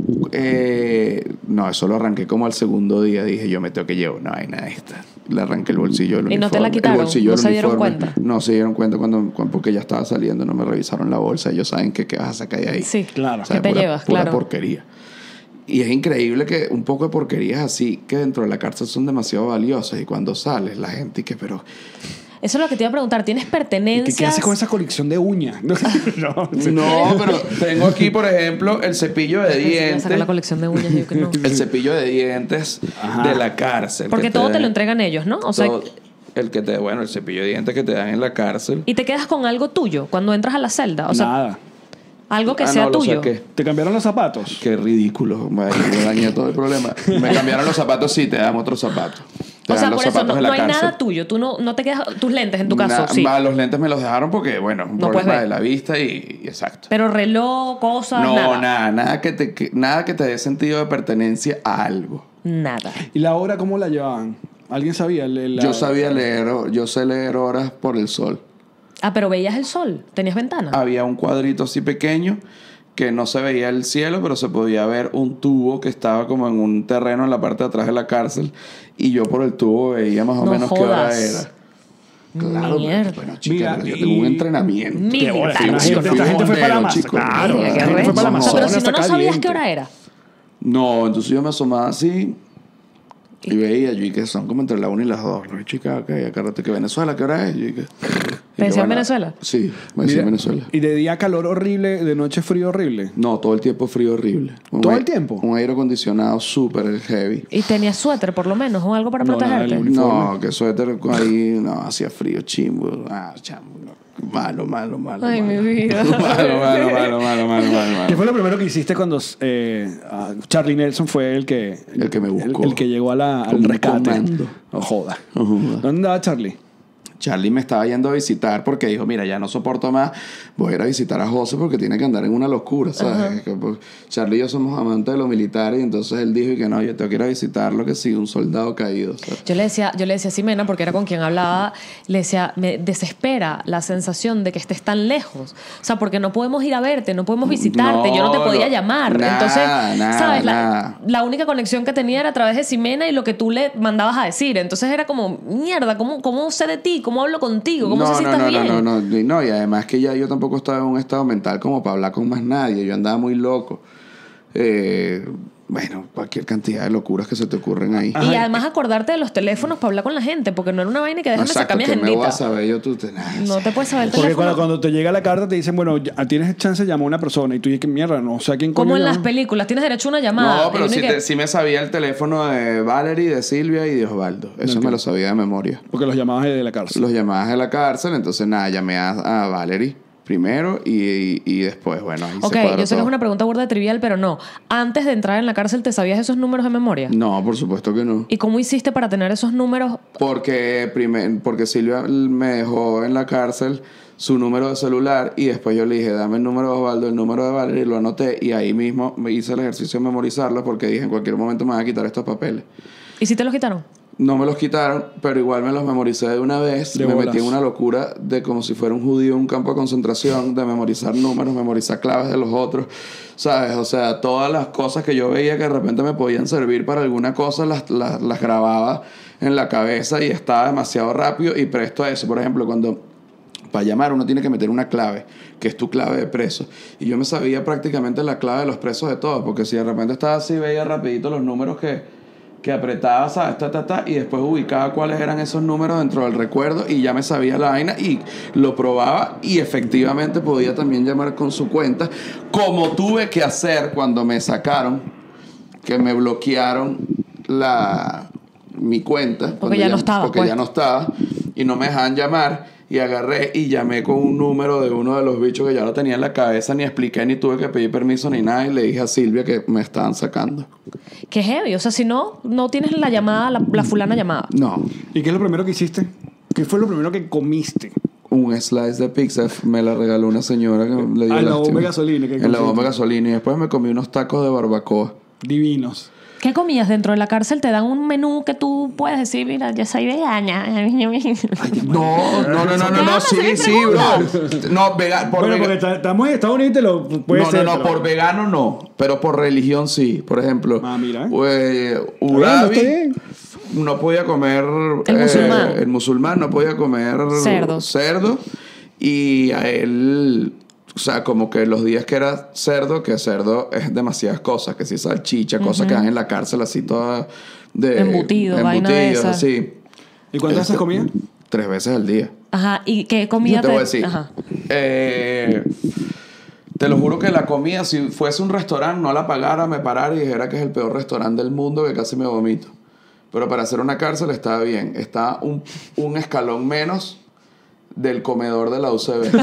No, eso lo arranqué como al segundo día. Dije, yo me tengo que llevar una vaina de esta. Le arranqué el bolsillo del uniforme. ¿Y no te la quitaron? El bolsillo ¿No del se dieron uniforme. cuenta? No se dieron cuenta porque ya estaba saliendo. No me revisaron la bolsa. Ellos saben que qué vas a sacar de ahí. Sí, Claro. O sea, ¿qué te pura- llevas? pura Claro. porquería. Y es increíble que un poco de porquerías así que dentro de la cárcel son demasiado valiosas. Y cuando sales, la gente que, pero... Eso es lo que te iba a preguntar. ¿Tienes pertenencias? ¿Qué haces con esa colección de uñas? No, sí. No, pero tengo aquí, por ejemplo, el cepillo de Voy a dientes. sacar la colección de uñas. Yo que no. El cepillo de dientes Ajá. de la cárcel. Porque que todo te lo entregan ellos, ¿no? O sea, todo- el cepillo de dientes que te dan en la cárcel. y te quedas con algo tuyo cuando entras a la celda. O sea, Nada. algo que Ah, sea no, lo tuyo. saqué. ¿Te cambiaron los zapatos? Qué ridículo. Me dañé todo el problema. Me cambiaron los zapatos, sí, te dan otros zapatos. Te O sea, dan los por eso zapatos no, de la no hay cárcel. nada tuyo. Tú no te quedas tus lentes en tu caso, sí. Los lentes me los dejaron porque, bueno, un No puedes problema ver. de la vista y exacto. Pero reloj, cosas, No, nada. nada que te dé sentido de pertenencia a algo. Nada. ¿Y la hora cómo la llevaban? ¿Alguien sabía? Yo sé leer horas por el sol. Ah, pero veías el sol. Tenías ventana. Había un cuadrito así pequeño que no se veía el cielo, pero se podía ver un tubo que estaba como en un terreno en la parte de atrás de la cárcel y yo por el tubo veía más o No menos jodas. qué hora era. Claro, Mierda. pero, bueno, chica, Mira, yo tengo un y- entrenamiento. Militar, bola, chico. esta gente fue para la masa. chico. Claro, Mira, qué esta gente fue para la arrecho. O sea, pero Amazonas, si no, no está sabías caliente. qué hora era. No, entonces yo me asomaba así y veía, yo y que son como entre la 1 y las 2. ¿No? Chica, ok, acárrate que Venezuela, ¿qué hora es? Yo, y que, ¿Te decían Venezuela? Sí, me decían Mira, Venezuela. ¿Y de día calor horrible, de noche frío horrible? No, todo el tiempo frío horrible. ¿Todo el tiempo? Un aire acondicionado súper heavy. Y tenías suéter, por lo menos, o algo para No, nada, protegerte. el uniforme. No, que suéter ahí, no, hacía frío, chimbo. Chamo, no. Malo. Ay, mi vida. Malo. ¿Qué fue lo primero que hiciste cuando Charlie Nelson fue el que me buscó. el que llegó al Como un rescate? comando. No joda. No joda. ¿Dónde andaba Charlie? Charlie me estaba yendo a visitar porque dijo, mira, ya no soporto más, voy a ir a visitar a José porque tiene que andar en una locura, ¿sabes? Que, pues, Charlie y yo somos amantes de los militares y entonces él dijo y que no, yo tengo que ir a visitarlo, que sí, un soldado caído, ¿sabes? Yo le decía a Ximena, porque era con quien hablaba, le decía, me desespera la sensación de que estés tan lejos. O sea, porque no podemos ir a verte, no podemos visitarte, yo no te podía llamar. Entonces, ¿sabes? La única conexión que tenía era a través de Ximena y lo que tú le mandabas a decir. Entonces era como, mierda, ¿cómo sé de ti? ¿Cómo hablo contigo? ¿Cómo sé si estás bien? No, y además que ya yo tampoco estaba en un estado mental como para hablar con más nadie, yo andaba muy loco. Bueno, cualquier cantidad de locuras que se te ocurren ahí. Y además acordarte de los teléfonos para hablar con la gente, porque no era una vaina que déjame Exacto, sacar mi que me voy a agendita. saber yo tú No te puedes saber el Porque teléfono. cuando te llega la carta te dicen, bueno, tienes chance de llamar a una persona y tú dices que mierda, no sé a quién Como coño en las llamo. películas, tienes derecho a una llamada. No, pero Y uno sí, que- sí me sabía el teléfono de Valerie, de Silvia y de Osvaldo. Eso me lo sabía de memoria. Porque los llamabas de la cárcel. Los llamabas de la cárcel, entonces nada, llamé a Valerie primero y después, bueno, ahí Ok, se cuadró yo sé que todo. es una pregunta burda trivial, pero no. Antes de entrar en la cárcel, ¿te sabías esos números de memoria? No, por supuesto que no. ¿Y cómo hiciste para tener esos números? Porque Silvia me dejó en la cárcel su número de celular y después yo le dije, dame el número de Osvaldo, el número de Valerie, y lo anoté y ahí mismo me hice el ejercicio de memorizarlo porque dije, en cualquier momento me van a quitar estos papeles. ¿Y si te los quitaron? No me los quitaron, pero igual me los memoricé de una vez. De Me bolas. metí en una locura de como si fuera un judío en un campo de concentración, de memorizar números, memorizar claves de los otros, ¿sabes? O sea, todas las cosas que yo veía que de repente me podían servir para alguna cosa, las grababa en la cabeza y estaba demasiado rápido y presto a eso. Por ejemplo, cuando para llamar uno tiene que meter una clave, que es tu clave de preso. Y yo me sabía prácticamente la clave de los presos de todos, porque si de repente estaba así, veía rapidito los números que apretaba, ¿sabes? Y después ubicaba cuáles eran esos números dentro del recuerdo y ya me sabía la vaina y lo probaba y efectivamente podía también llamar con su cuenta, como tuve que hacer cuando me sacaron, que me bloquearon mi cuenta. Porque ya no estaba, Porque pues. ya no estaba y no me dejaban llamar. Y agarré y llamé con un número de uno de los bichos que ya lo tenía en la cabeza, ni expliqué, ni tuve que pedir permiso ni nada. Y le dije a Silvia que me estaban sacando. Qué heavy. O sea, si no tienes la llamada, la fulana llamada. No, ¿Y qué es lo primero que hiciste? ¿Qué fue lo primero que comiste? un slice de pizza me la regaló una señora que le dio Ah, en la lástima. bomba de gasolina, ¿qué En la consiste? bomba de gasolina. Y después me comí unos tacos de barbacoa. Divinos. ¿Qué comías dentro de la cárcel? ¿Te dan un menú que tú puedes decir, mira, yo soy vegana? No, sí, bro. No, Bueno, porque estamos en Estados Unidos y te lo puedes ser. No, por vegano no, pero por religión sí. Por ejemplo, mira. Urabi no podía comer... El musulmán no podía comer cerdo. Y a él... O sea, como que los días que era cerdo, que cerdo es demasiadas cosas, que si salchicha, cosas que dan en la cárcel así todas de... Embutidos, vaina de esas. Así. ¿Y cuántas veces comías? 3 veces al día. Ajá, ¿y qué comida Yo te voy a decir. Ajá. Te lo juro que la comida, si fuese un restaurante, no la pagara, me parara y dijera que es el peor restaurante del mundo, que casi me vomito. Pero para hacer una cárcel estaba bien. Está un escalón menos del comedor de la UCB.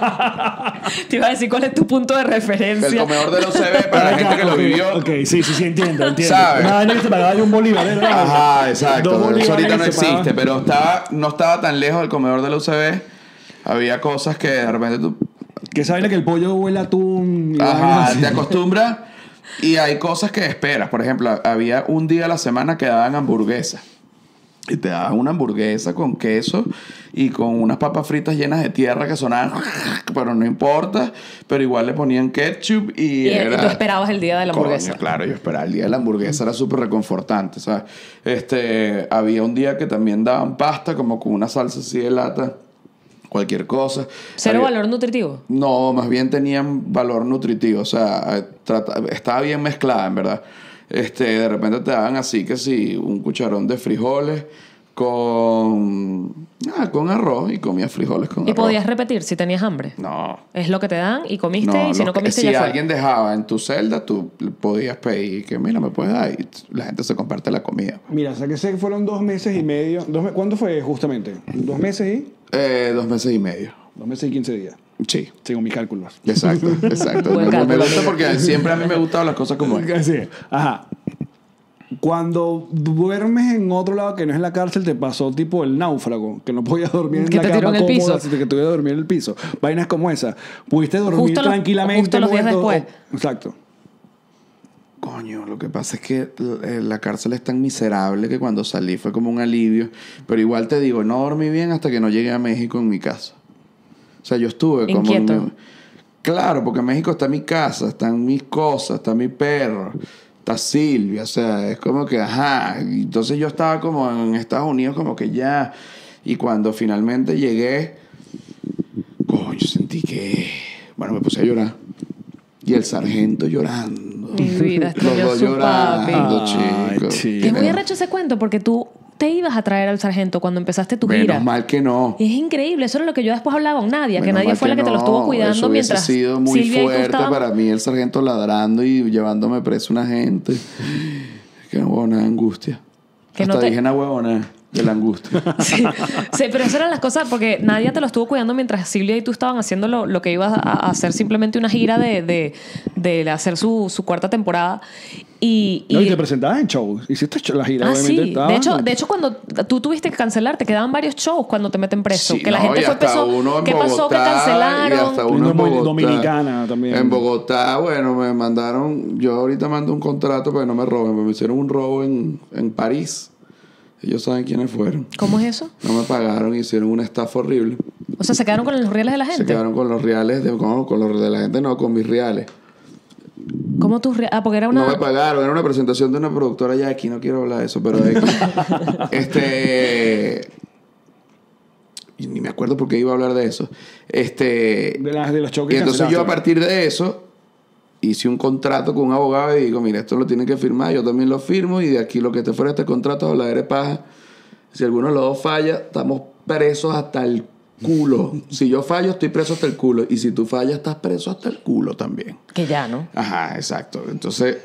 Te iba a decir cuál es tu punto de referencia. El comedor de la UCB para la gente que lo vivió. Ok, sí, entiendo. ¿Sabes? Una vaina que se pagaba de un bolívar. Ajá, exacto. Eso ahorita no existe, pero no estaba tan lejos del comedor de la UCB. Había cosas que de repente tú... Que sabe que el pollo huele a atún. Ajá, te acostumbras y hay cosas que esperas. Por ejemplo, había un día a la semana que daban hamburguesas. Y te daban una hamburguesa con queso y con unas papas fritas llenas de tierra que sonaban, pero no importa. Pero igual le ponían ketchup y era... tú esperabas el día de la hamburguesa. Coño, claro, yo esperaba el día de la hamburguesa, era súper reconfortante, ¿sabes? Había un día que también daban pasta como con una salsa así de lata, cualquier cosa. ¿Cero valor nutritivo? No, más bien tenían valor nutritivo, o sea, estaba bien mezclada, en verdad. De repente te daban así que sí, un cucharón de frijoles con arroz y comías frijoles con arroz. ¿Y podías repetir si tenías hambre? No. Es lo que te dan y comiste y si no comiste ya fue. Si alguien dejaba en tu celda, tú podías pedir que mira, me puedes dar y la gente se comparte la comida. Mira, o sea que sé que fueron 2 meses y medio. ¿Cuánto fue justamente? ¿2 meses y? 2 meses y medio. 2 meses y 15 días. Sí. Según mis cálculos. Exacto. me gusta porque siempre a mí me gustan las cosas como es. Sí. Ajá. Cuando duermes en otro lado que no es en la cárcel, te pasó tipo el náufrago, que no podías dormir en la cama cómoda, que te ibas a dormir en el piso. Vainas como esa. Pudiste dormir tranquilamente. Justo los días después. Exacto. Coño, lo que pasa es que la cárcel es tan miserable que cuando salí fue como un alivio. Pero igual te digo, no dormí bien hasta que no llegué a México en mi casa. O sea, yo estuve como... Inquieto. Claro, porque en México está mi casa, están mis cosas, está mi perro, está Silvia, o sea, es como que, ajá. Entonces yo estaba como en Estados Unidos como que ya... Y cuando finalmente llegué, coño, sentí que... Bueno, me puse a llorar. Y el sargento llorando. Mi vida, extrañó a su papi. Chico. Es muy arrecho ese cuento porque tú te ibas a traer al sargento cuando empezaste tu gira. Menos mal que no. Es increíble. Eso era lo que yo después hablaba con Nadia, que Menos Nadia fue la que te lo estuvo cuidando eso mientras sido muy Silvia fuerte estaban... para mí, el sargento ladrando y llevándome preso una gente. Qué huevona de angustia. Que hasta dije una huevona de la angustia. Sí, pero esas eran las cosas, porque Nadia te lo estuvo cuidando mientras Silvia y tú estaban haciendo lo que ibas a hacer, simplemente una gira de hacer su 4ª temporada. Y te presentabas en shows. Hiciste la gira, obviamente. Sí. De hecho, cuando tú tuviste que cancelar, te quedaban varios shows cuando te meten preso. Sí, que la gente fue empezó. ¿Qué pasó? Que cancelaron. Y hasta uno en Bogotá. Dominicana también. En Bogotá, bueno, me mandaron. Yo ahorita mando un contrato para que no me roben. Me hicieron un robo en París. Ellos saben quiénes fueron. ¿Cómo es eso? No me pagaron, hicieron una estafa horrible. O sea, ¿se quedaron con los reales de la gente? Se quedaron con los reales, con los de la gente, no, con mis reales. ¿Cómo tus reales? Porque era una... No me pagaron, era una presentación de una productora ya aquí, no quiero hablar de eso, pero y ni me acuerdo por qué iba a hablar de eso. De los choques. Y entonces yo a partir de eso hice un contrato con un abogado y digo, mira, esto lo tienen que firmar, yo también lo firmo y de aquí lo que te fuera este contrato es la de paja. Si alguno de los dos falla, estamos presos hasta el culo. Si yo fallo, estoy preso hasta el culo. Y si tú fallas, estás preso hasta el culo también. Que ya, ¿no? Ajá, exacto. Entonces,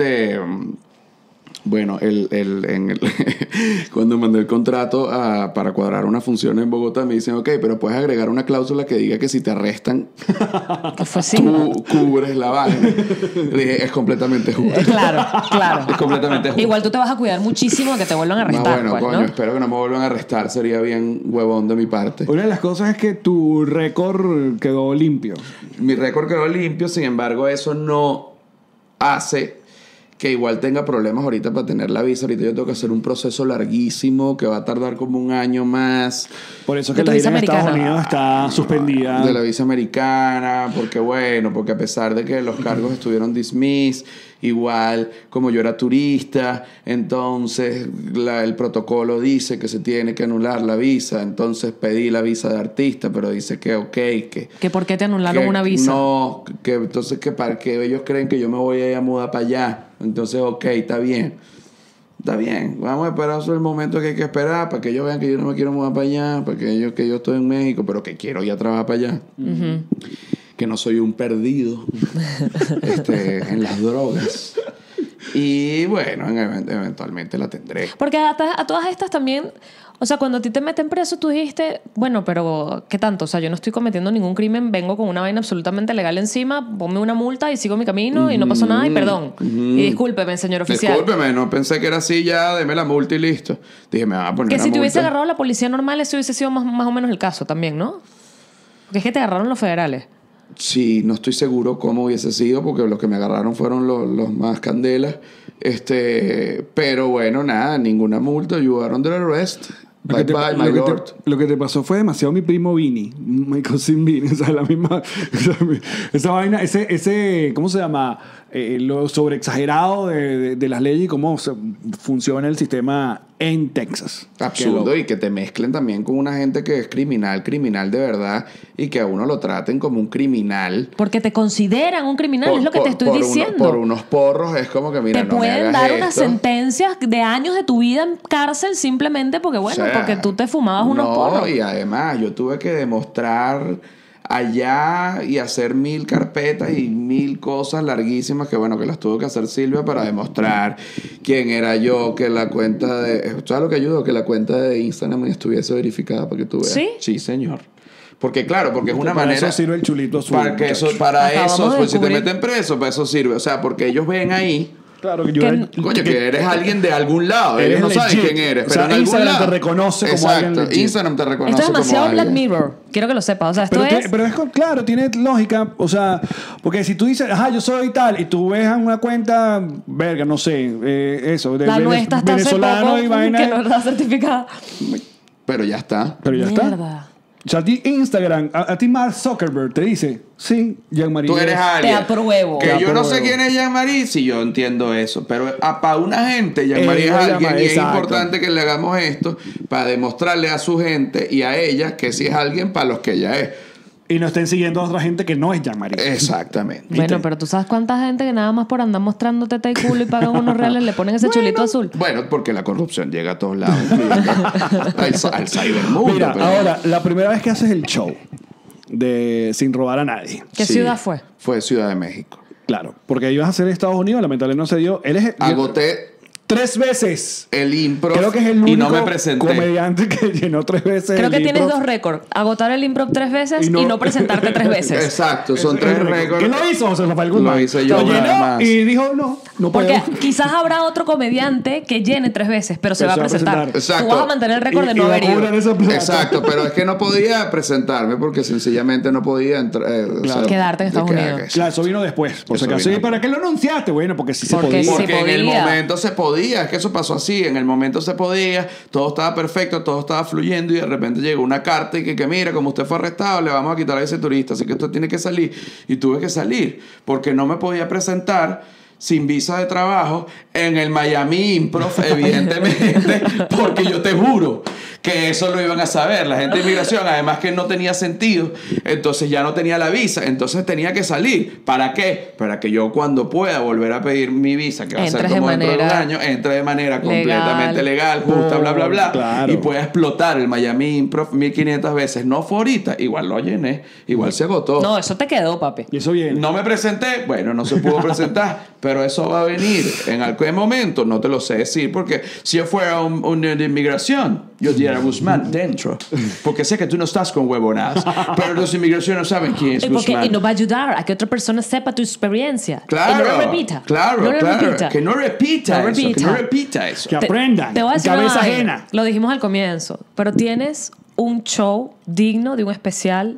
bueno, cuando mandé el contrato para cuadrar una función en Bogotá, me dicen, ok, pero puedes agregar una cláusula que diga que si te arrestan, tú cubres la vaina. Le dije, es completamente justo. Claro. Es completamente justo. Igual tú te vas a cuidar muchísimo de que te vuelvan a arrestar. No, bueno, pues, coño, ¿no? espero que no me vuelvan a arrestar. Sería bien huevón de mi parte. Una de las cosas es que tu récord quedó limpio. Mi récord quedó limpio, sin embargo, eso no hace que igual tenga problemas ahorita para tener la visa. Ahorita yo tengo que hacer un proceso larguísimo que va a tardar como un año más. Por eso que De tu la visa gira en Estados americana. Unidos está suspendida. De la visa americana, porque a pesar de que los cargos estuvieron dismissed, igual como yo era turista, entonces el protocolo dice que se tiene que anular la visa, entonces pedí la visa de artista, pero dice que ¿Que por qué te anularon una visa? No, que entonces que para que ellos creen que yo me voy a ir a mudar para allá, entonces está bien. Está bien, vamos a esperar el momento que hay que esperar para que ellos vean que yo no me quiero mudar para allá, para que yo estoy en México, pero que quiero ir a trabajar para allá. Que no soy un perdido en las drogas. Y bueno, eventualmente la tendré. Porque a todas estas también, o sea, cuando a ti te meten preso, tú dijiste, bueno, pero ¿qué tanto? O sea, yo no estoy cometiendo ningún crimen, vengo con una vaina absolutamente legal encima, ponme una multa y sigo mi camino y no pasó nada y perdón. Y discúlpeme, señor oficial. Discúlpeme, no pensé que era así ya, deme la multa y listo. Dije, me van a poner Que una si te hubiese multa. agarrado la policía normal, ese hubiese sido más o menos el caso también, ¿no? Porque es que te agarraron los federales. Sí, no estoy seguro cómo hubiese sido porque los que me agarraron fueron los más candelas. Pero bueno, nada, ninguna multa. You are under arrest. Bye bye, my lord. Lo que te pasó fue demasiado mi primo Vini, my cousin Vini, o sea, la misma, esa vaina, ese, ¿cómo se llama? Lo sobreexagerado de las leyes y cómo funciona el sistema en Texas. Absurdo, y que te mezclen también con una gente que es criminal de verdad, y que a uno lo traten como un criminal. Porque te consideran un criminal, es lo que te estoy diciendo. Por unos porros es como que, mira, te no me pueden hagas dar esto. unas sentencias de años de tu vida en cárcel simplemente porque, bueno, O sea, porque tú te fumabas unos porros. Y además yo tuve que demostrar allá y hacer 1000 carpetas y 1000 cosas larguísimas que las tuvo que hacer Silvia para demostrar quién era yo, que la cuenta de... ¿Sabes lo que ayudó? Que la cuenta de Instagram estuviese verificada para que tú veas. ¿Sí? Sí, señor. Porque es una para manera... eso sirve el chulito azul. Para eso, Acabamos de pues si te descubrir- meten preso, para eso sirve. O sea, porque ellos ven ahí... Claro, que yo Que- era- Coño, que eres alguien de algún lado. Eres Ellos no saben legit. quién eres. O sea, pero en algún Instagram lado. te reconoce como Exacto. alguien legit. Instagram te reconoce Esto es demasiado como Black alguien. Mirror. Quiero que lo sepas. O sea, esto Pero, es... claro, tiene lógica. O sea, porque si tú dices, yo soy tal, y tú ves una cuenta, verga, no sé, eso, de la nuestra está hace venezolano poco y vaina. que no está certificada. Pero ya está. Pero ya está. Mierda. O sea, a ti Instagram, a ti Mark Zuckerberg te dice, sí, Jean-Marie. Tú eres alguien. Te apruebo. Que Te yo no apruebo. sé quién es Jean-Marie, si yo entiendo eso. Pero para una gente, Jean-Marie es Ella alguien llama, y es exacto. importante que le hagamos esto para demostrarle a su gente y a ella que sí es alguien para los que ella es. Y no estén siguiendo a otra gente que no es Jean-Marie. Exactamente. Bueno, pero tú sabes cuánta gente que nada más por andar mostrando teta y culo y pagan unos reales le ponen ese chulito azul. Bueno, porque la corrupción llega a todos lados. al cybermundo. Mira, pero- ahora, la primera vez que haces el show de Sin Robar a Nadie. ¿Qué Sí, ciudad fue? Fue Ciudad de México. Claro, porque ibas a hacer Estados Unidos, lamentablemente no se dio. Él es Agoté 3 veces. el impro Creo que es el y único no me presenté. comediante que llenó 3 veces. Creo el que tienes improv. 2 récords. Agotar el improv 3 veces y no presentarte 3 veces. Exacto, son Ese es 3 el récord. récords. ¿Quién lo hizo? José Rafael Guzmán. Lo hice yo, Lo llenó nada más. y dijo, no puedo. Porque quizás habrá otro comediante que llene 3 veces, pero se va a presentar. Exacto. Tú vas a mantener el récord de no va a haber ido. cobrar esa plata. Exacto, pero es que no podía presentarme porque sencillamente no podía entrar. Quedarte en Estados Unidos. Claro, eso vino después. Por si Eso acaso. vino ¿Y para qué lo anunciaste? Bueno, porque sí se Porque podía. sí. Porque en el podía. momento se podía, es que eso pasó así, en el momento se podía, todo estaba perfecto, todo estaba fluyendo y de repente llegó una carta y que mira, como usted fue arrestado, le vamos a quitar a ese turista, así que usted tiene que salir. Y tuve que salir porque no me podía presentar sin visa de trabajo en el Miami Improv, evidentemente, porque yo te juro que eso lo iban a saber la gente de inmigración, además que no tenía sentido, entonces ya no tenía la visa, entonces tenía que salir. ¿Para qué? Para que yo cuando pueda volver a pedir mi visa, que va a ser Entres de como dentro de un manera año, entre de manera legal. completamente legal, justa, bla, bla, bla, Claro. y pueda explotar el Miami Improv 1500 veces. No fue ahorita, igual lo llené, igual se agotó. No, eso te quedó, papi. Y eso viene. No me presenté, bueno, no se pudo presentar, pero eso va a venir en algún momento, no te lo sé decir, porque si yo fuera un de inmigración, yo diría Guzmán dentro, porque sé que tú no estás con huevonadas, pero los de inmigración no saben quién es Y porque Guzmán. y nos va a ayudar a que otra persona sepa tu experiencia. Claro, Y no lo repita. claro, No lo claro, repita. que no repita No eso, que repita. no repita eso. Que aprendan. Te voy a decir una Cabeza vaina. ajena. Lo dijimos al comienzo, pero tienes un show digno de un especial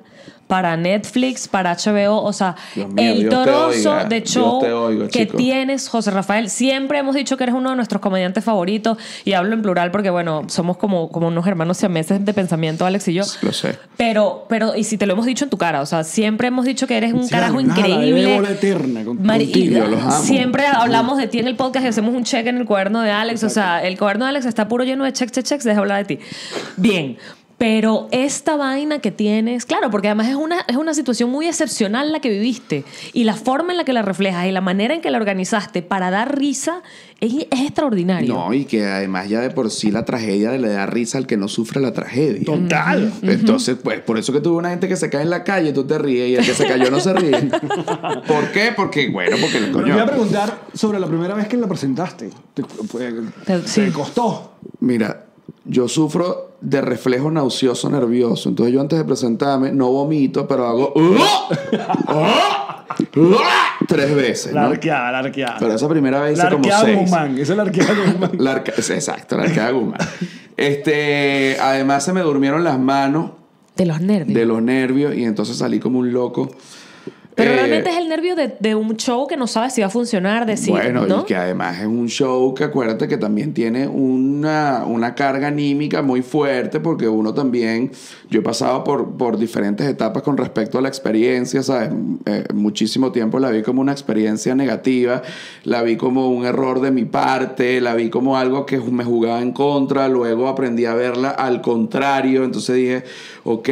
para Netflix, para HBO, o sea, Dios mío, el Dios te trozo oiga, de Dios show te oiga, que chico. tienes, José Rafael. Siempre hemos dicho que eres uno de nuestros comediantes favoritos, y hablo en plural porque, bueno, somos como unos hermanos siameses de pensamiento, Alex y yo. Lo sé. Pero, y si te lo hemos dicho en tu cara, o sea, siempre hemos dicho que eres un Sí, carajo nada, increíble. débora eterna Mari- contigo. y- Yo los amo. Siempre hablamos de ti en el podcast y hacemos un check en el cuaderno de Alex. O sea, el cuaderno de Alex está puro lleno de checks, deja hablar de ti. Bien. Pero esta vaina que tienes, claro, porque además es una situación muy excepcional la que viviste, y la forma en la que la reflejas y la manera en que la organizaste para dar risa es extraordinario. No, y que además ya de por sí la tragedia le da risa al que no sufre la tragedia. Total. Entonces, pues, por eso que tuve una gente que se cae en la calle, tú te ríes, y el que se cayó no se ríe. ¿Por qué? Porque, bueno, porque el Me coño. voy a preguntar sobre la primera vez que la presentaste. Sí. ¿Te costó? Mira, yo sufro de reflejo nauseoso nervioso. Entonces yo antes de presentarme no vomito, pero hago 3 veces, La ¿no? arqueada, la arqueada. Pero esa primera vez hice La como arqueada 6. Guzmán. Esa es la arqueada Guzmán. Exacto, la arqueada Guzmán. Además se me durmieron las manos De los nervios. de los nervios y entonces salí como un loco. Pero realmente es el nervio de un show que no sabes si va a funcionar, de si, Bueno, ¿no? y que además es un show que acuérdate que también tiene una carga anímica muy fuerte, porque uno también, yo he pasado por diferentes etapas con respecto a la experiencia, ¿sabes? Muchísimo tiempo la vi como una experiencia negativa, la vi como un error de mi parte, la vi como algo que me jugaba en contra, luego aprendí a verla al contrario, entonces dije, ok,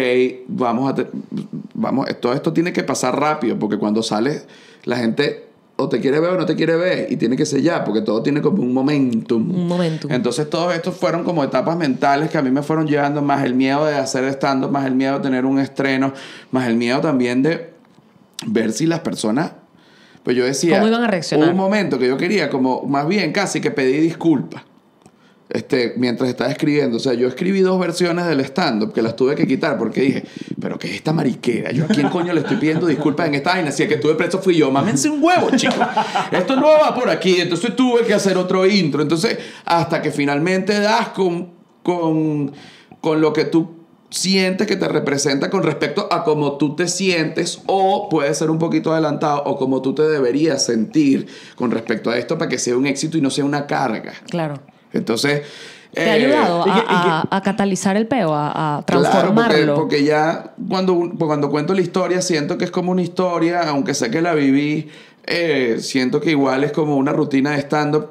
vamos, todo esto tiene que pasar rápido, porque cuando sales la gente o te quiere ver o no te quiere ver, y tiene que ser ya, porque todo tiene como un momentum. Un momentum. Entonces todos estos fueron como etapas mentales que a mí me fueron llevando, más el miedo de hacer stand-up, más el miedo de tener un estreno, más el miedo también de ver si las personas, pues yo decía, ¿cómo iban a reaccionar? hubo un momento que yo quería como más bien casi que pedir disculpas. Mientras estaba escribiendo, o sea, yo escribí 2 versiones del stand-up que las tuve que quitar porque dije, pero ¿qué es esta mariquera? ¿Yo a quién coño le estoy pidiendo disculpas en esta vaina? Si el que estuve preso fui yo, mámense un huevo, chicos. Esto no va por aquí. Entonces tuve que hacer otro intro. Entonces, hasta que finalmente das con lo que tú sientes que te representa con respecto a cómo tú te sientes, o puede ser un poquito adelantado, o cómo tú te deberías sentir con respecto a esto para que sea un éxito y no sea una carga. Claro. Entonces, ¿Te ha ayudado a catalizar el peo, a transformarlo? Claro, porque ya cuando cuento la historia siento que es como una historia, aunque sé que la viví, siento que igual es como una rutina de stand-up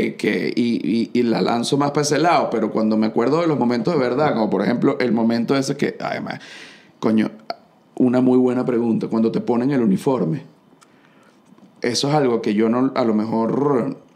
y la lanzo más para ese lado. Pero cuando me acuerdo de los momentos de verdad, como por ejemplo el momento ese que, además, coño, una muy buena pregunta, cuando te ponen el uniforme, eso es algo que yo no, a lo mejor...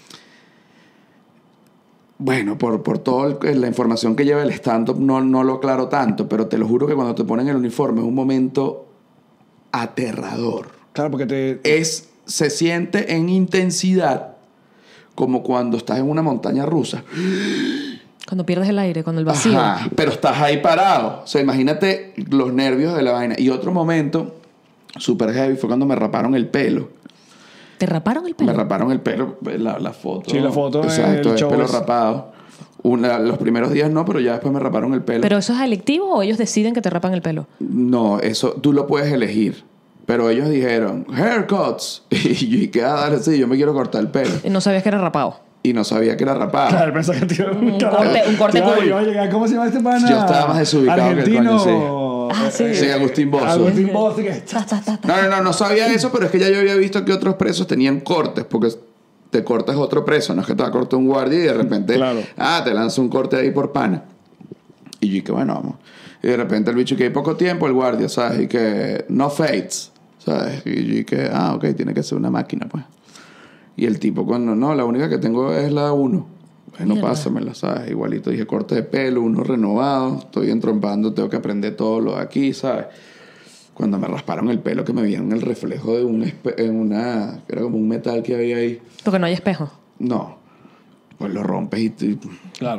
Bueno, por toda la información que lleva el stand-up no lo aclaro tanto, pero te lo juro que cuando te ponen el uniforme es un momento aterrador. Claro, porque Se siente en intensidad como cuando estás en una montaña rusa. Cuando pierdes el aire, cuando el vacío. Ajá, pero estás ahí parado. O sea, imagínate los nervios de la vaina. Y otro momento súper heavy fue cuando me raparon el pelo. ¿Te raparon el pelo? Me raparon el pelo, la foto. Sí, la foto Exacto, el el show pelo es- rapado. Los primeros días no, pero ya después me raparon el pelo. ¿Pero eso es electivo o ellos deciden que te rapan el pelo? No, eso tú lo puedes elegir. Pero ellos dijeron, haircuts. Y yo, ¿qué? Dale, sí, yo me quiero cortar el pelo. Y no sabías que era rapado. Y no sabía que era rapado. Claro, pensaba que tío, Un corte claro, cool. yo, oye, ¿cómo se llama este pana? Yo estaba más desubicado que el Argentino. coño, Ah, sí. Sí, Agustín Bozo. Agustín Bozo, que No sabía eso, pero es que ya yo había visto que otros presos tenían cortes, porque te cortas otro preso, no es que te va a cortar un guardia y de repente, Claro. te lanza un corte ahí por pana. Y yo dije, bueno, vamos. Y de repente el bicho que hay poco tiempo, el guardia, ¿sabes? Y que no fades, ¿sabes? Y yo dije, ok, tiene que ser una máquina, pues. Y el tipo, cuando no, la única que tengo es la 1. Bueno, Mierda. pásamela, ¿sabes? Igualito dije, corte de pelo, uno renovado, estoy entrompando, tengo que aprender todo lo de aquí, ¿sabes? Cuando me rasparon el pelo, que me vieron el reflejo de era como un metal que había ahí. Porque no hay espejo. No, pues lo rompes y Claro.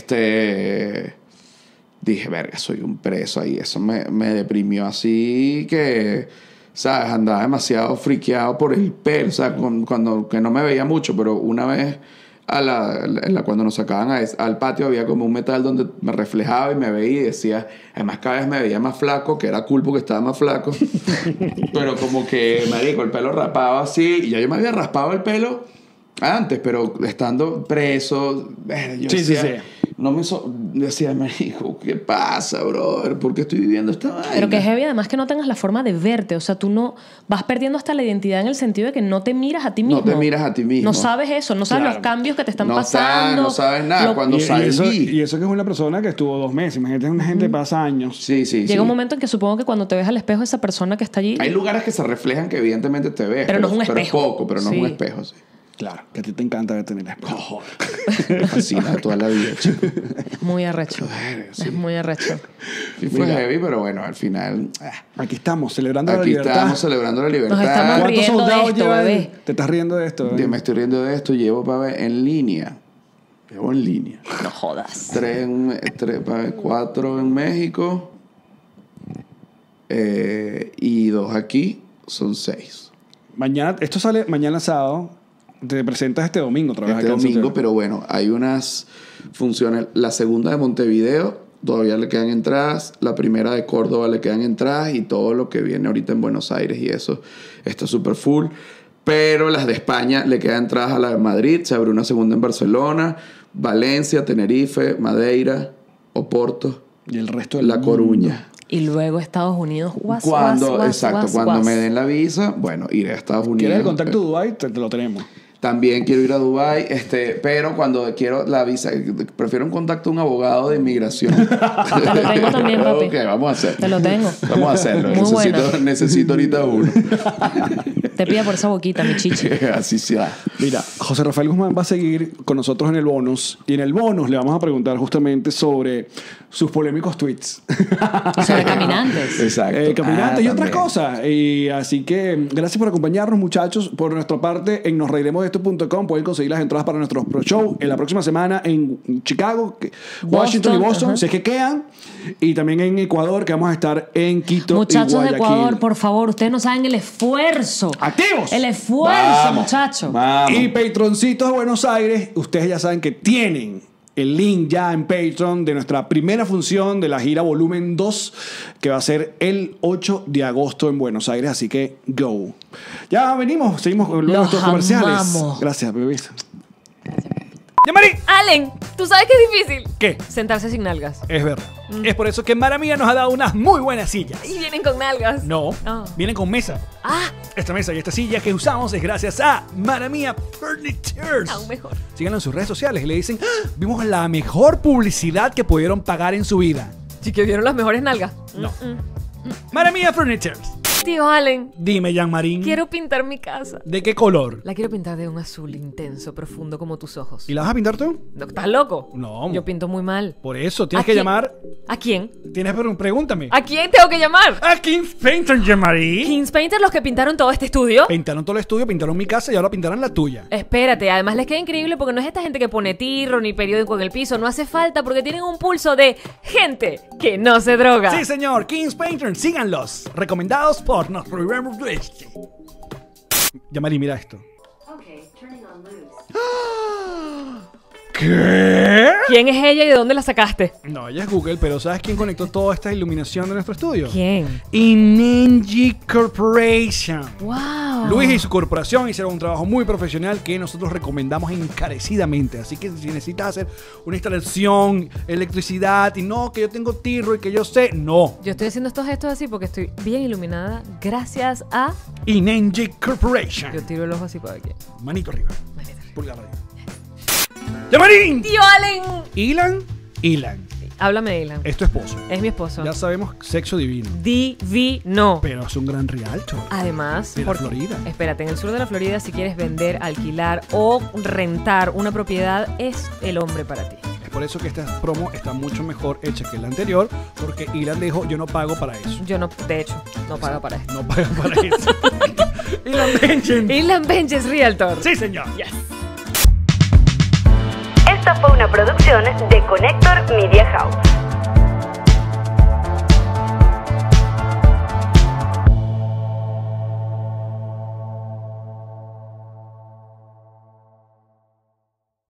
dije, verga, soy un preso ahí. Eso me deprimió así que, ¿sabes? Andaba demasiado friqueado por el pelo. O sea, cuando que no me veía mucho, pero una vez cuando nos sacaban al patio había como un metal donde me reflejaba y me veía y decía, además cada vez me veía más flaco, que era cool porque estaba más flaco, pero como que, marico, el pelo rapaba así, y ya yo me había raspado el pelo antes, pero estando preso, yo decía, no me decía, marico, ¿qué pasa, brother? ¿Por qué estoy viviendo esta vaina? Pero que es heavy además que no tengas la forma de verte. O sea, tú no vas perdiendo hasta la identidad en el sentido de que no te miras a ti mismo. No te miras a ti mismo. No sabes eso, no sabes los cambios que te están pasando. No sabes nada. Cuando salí. Y eso que es una persona que estuvo 2 meses. Imagínate, una gente que pasa años. Sí. Llega un momento en que supongo que cuando te ves al espejo esa persona que está allí... Hay lugares que se reflejan que evidentemente te ves. Pero no es un espejo. Pero es poco, pero no es un espejo, sí. Claro, que a ti te encanta verte en el espejo. Me fascina toda la vida, chico. Es muy arrecho. Sí. Es muy arrecho. Sí, fue heavy, pero bueno, al final... Aquí estamos, celebrando la libertad. Aquí estamos celebrando la libertad. Nos estamos ¿Cuántos riendo soldados de esto, llevan? bebé. ¿Te estás riendo de esto? Me estoy riendo de esto. Llevo para ver en línea. Llevo en línea. No jodas. 4 en México. Y 2 aquí. Son 6. Mañana, esto sale mañana sábado. Te presentas este domingo otra vez. Este domingo, pero bueno, hay unas funciones. La segunda de Montevideo todavía le quedan entradas. La primera de Córdoba le quedan entradas. Y todo lo que viene ahorita en Buenos Aires y eso está súper full. Pero las de España le quedan entradas a la de Madrid. Se abre una segunda en Barcelona, Valencia, Tenerife, Madeira, Oporto. Y el resto de Mm. La Coruña. Y luego Estados Unidos. Cuando me den la visa, bueno, iré a Estados Unidos. ¿Quieres el contacto de Dubái? Te lo tenemos. También quiero ir a Dubái, pero cuando quiero la visa, prefiero un contacto de un abogado de inmigración. Te lo tengo también, papi. Ok, vamos a hacerlo. Te lo tengo. Vamos a hacerlo. Muy Necesito ahorita uno. Te pilla por esa boquita, mi chichi. Así sea. Mira, José Rafael Guzmán va a seguir con nosotros en el bonus. Y en el bonus le vamos a preguntar justamente sobre sus polémicos tweets. Sobre caminantes. Exacto. Caminantes y otras también. cosas. Y así que gracias por acompañarnos, muchachos. Por nuestra parte, en nosreiremosdeesto.com pueden conseguir las entradas para nuestros pro show en la próxima semana en Chicago, Washington y Boston, ajá. si es que quedan. Y también en Ecuador, que vamos a estar en Quito Muchachos y de Guayaquil. Ecuador, por favor, ustedes no saben el esfuerzo. ¡Activos! El esfuerzo, Vamos, muchachos. vamos. Y Patroncitos de Buenos Aires, ustedes ya saben que tienen el link ya en Patreon de nuestra primera función de la gira volumen 2, que va a ser el 8 de agosto en Buenos Aires, así que go. Ya venimos, seguimos con Los nuestros comerciales. amamos. Gracias, bebés. ¡Yamari! Allen, ¿tú sabes que es difícil? ¿Qué? Sentarse sin nalgas. Es verdad. Es por eso que Mara Mía nos ha dado unas muy buenas sillas. Y vienen con nalgas. No, Ah. vienen con mesa. Ah, Esta mesa y esta silla que usamos es gracias a Mara Mía Furnitures. aún mejor. Síganlo en sus redes sociales y le dicen, "Ah, vimos la mejor publicidad que pudieron pagar en su vida. Sí que vieron las mejores nalgas. No. Mara Mía Furnitures. Tío Allen, Dime, Jean Marín. quiero pintar mi casa. ¿De qué color? La quiero pintar de un azul intenso, profundo como tus ojos. ¿Y la vas a pintar tú? ¿No, ¿Estás loco? No. Yo pinto muy mal. Por eso, tienes ¿A que quién? llamar. ¿A quién? Pregúntame. ¿A quién tengo que llamar? ¿A King's Painter, Jean Marie? Kings Painter, los que pintaron todo este estudio. Pintaron todo el estudio, pintaron mi casa y ahora pintarán la tuya. Espérate, además les queda increíble porque no es esta gente que pone tirro ni periódico en el piso, no hace falta porque tienen un pulso de gente que no se droga. Sí, señor. King's Painter, síganlos. Recomendados por Nos Reiremos de Esto. Yamari, mira esto. ¿Qué? ¿Quién es ella y de dónde la sacaste? No, ella es Google, pero ¿sabes quién conectó toda esta iluminación de nuestro estudio? ¿Quién? Inenji Corporation. ¡Wow! Luis y su corporación hicieron un trabajo muy profesional que nosotros recomendamos encarecidamente. Así que si necesitas hacer una instalación, electricidad, y no, que yo tengo tirro y que yo sé, no. Yo estoy haciendo estos gestos así porque estoy bien iluminada gracias a... Inenji Corporation. Yo tiro el ojo así para aquí. Manito arriba. Pulgar arriba. ¡Yamarín! ¡Tío Allen! Ilan. Háblame de Ilan. Es tu esposo. Es mi esposo. Ya sabemos, sexo divino. Divino. Pero es un gran realtor. Además, De la Florida. Espérate, en el sur de la Florida, si quieres vender, alquilar o rentar una propiedad, es el hombre para ti. Es por eso que esta promo está mucho mejor hecha que la anterior, porque Ilan dijo, yo no pago para eso. Yo no, de hecho, no pago para esto. No paga para eso. Ilan Benjen. Ilan Benches Realtor. Sí, señor. Yes. Esta fue una producción de Connector Media House.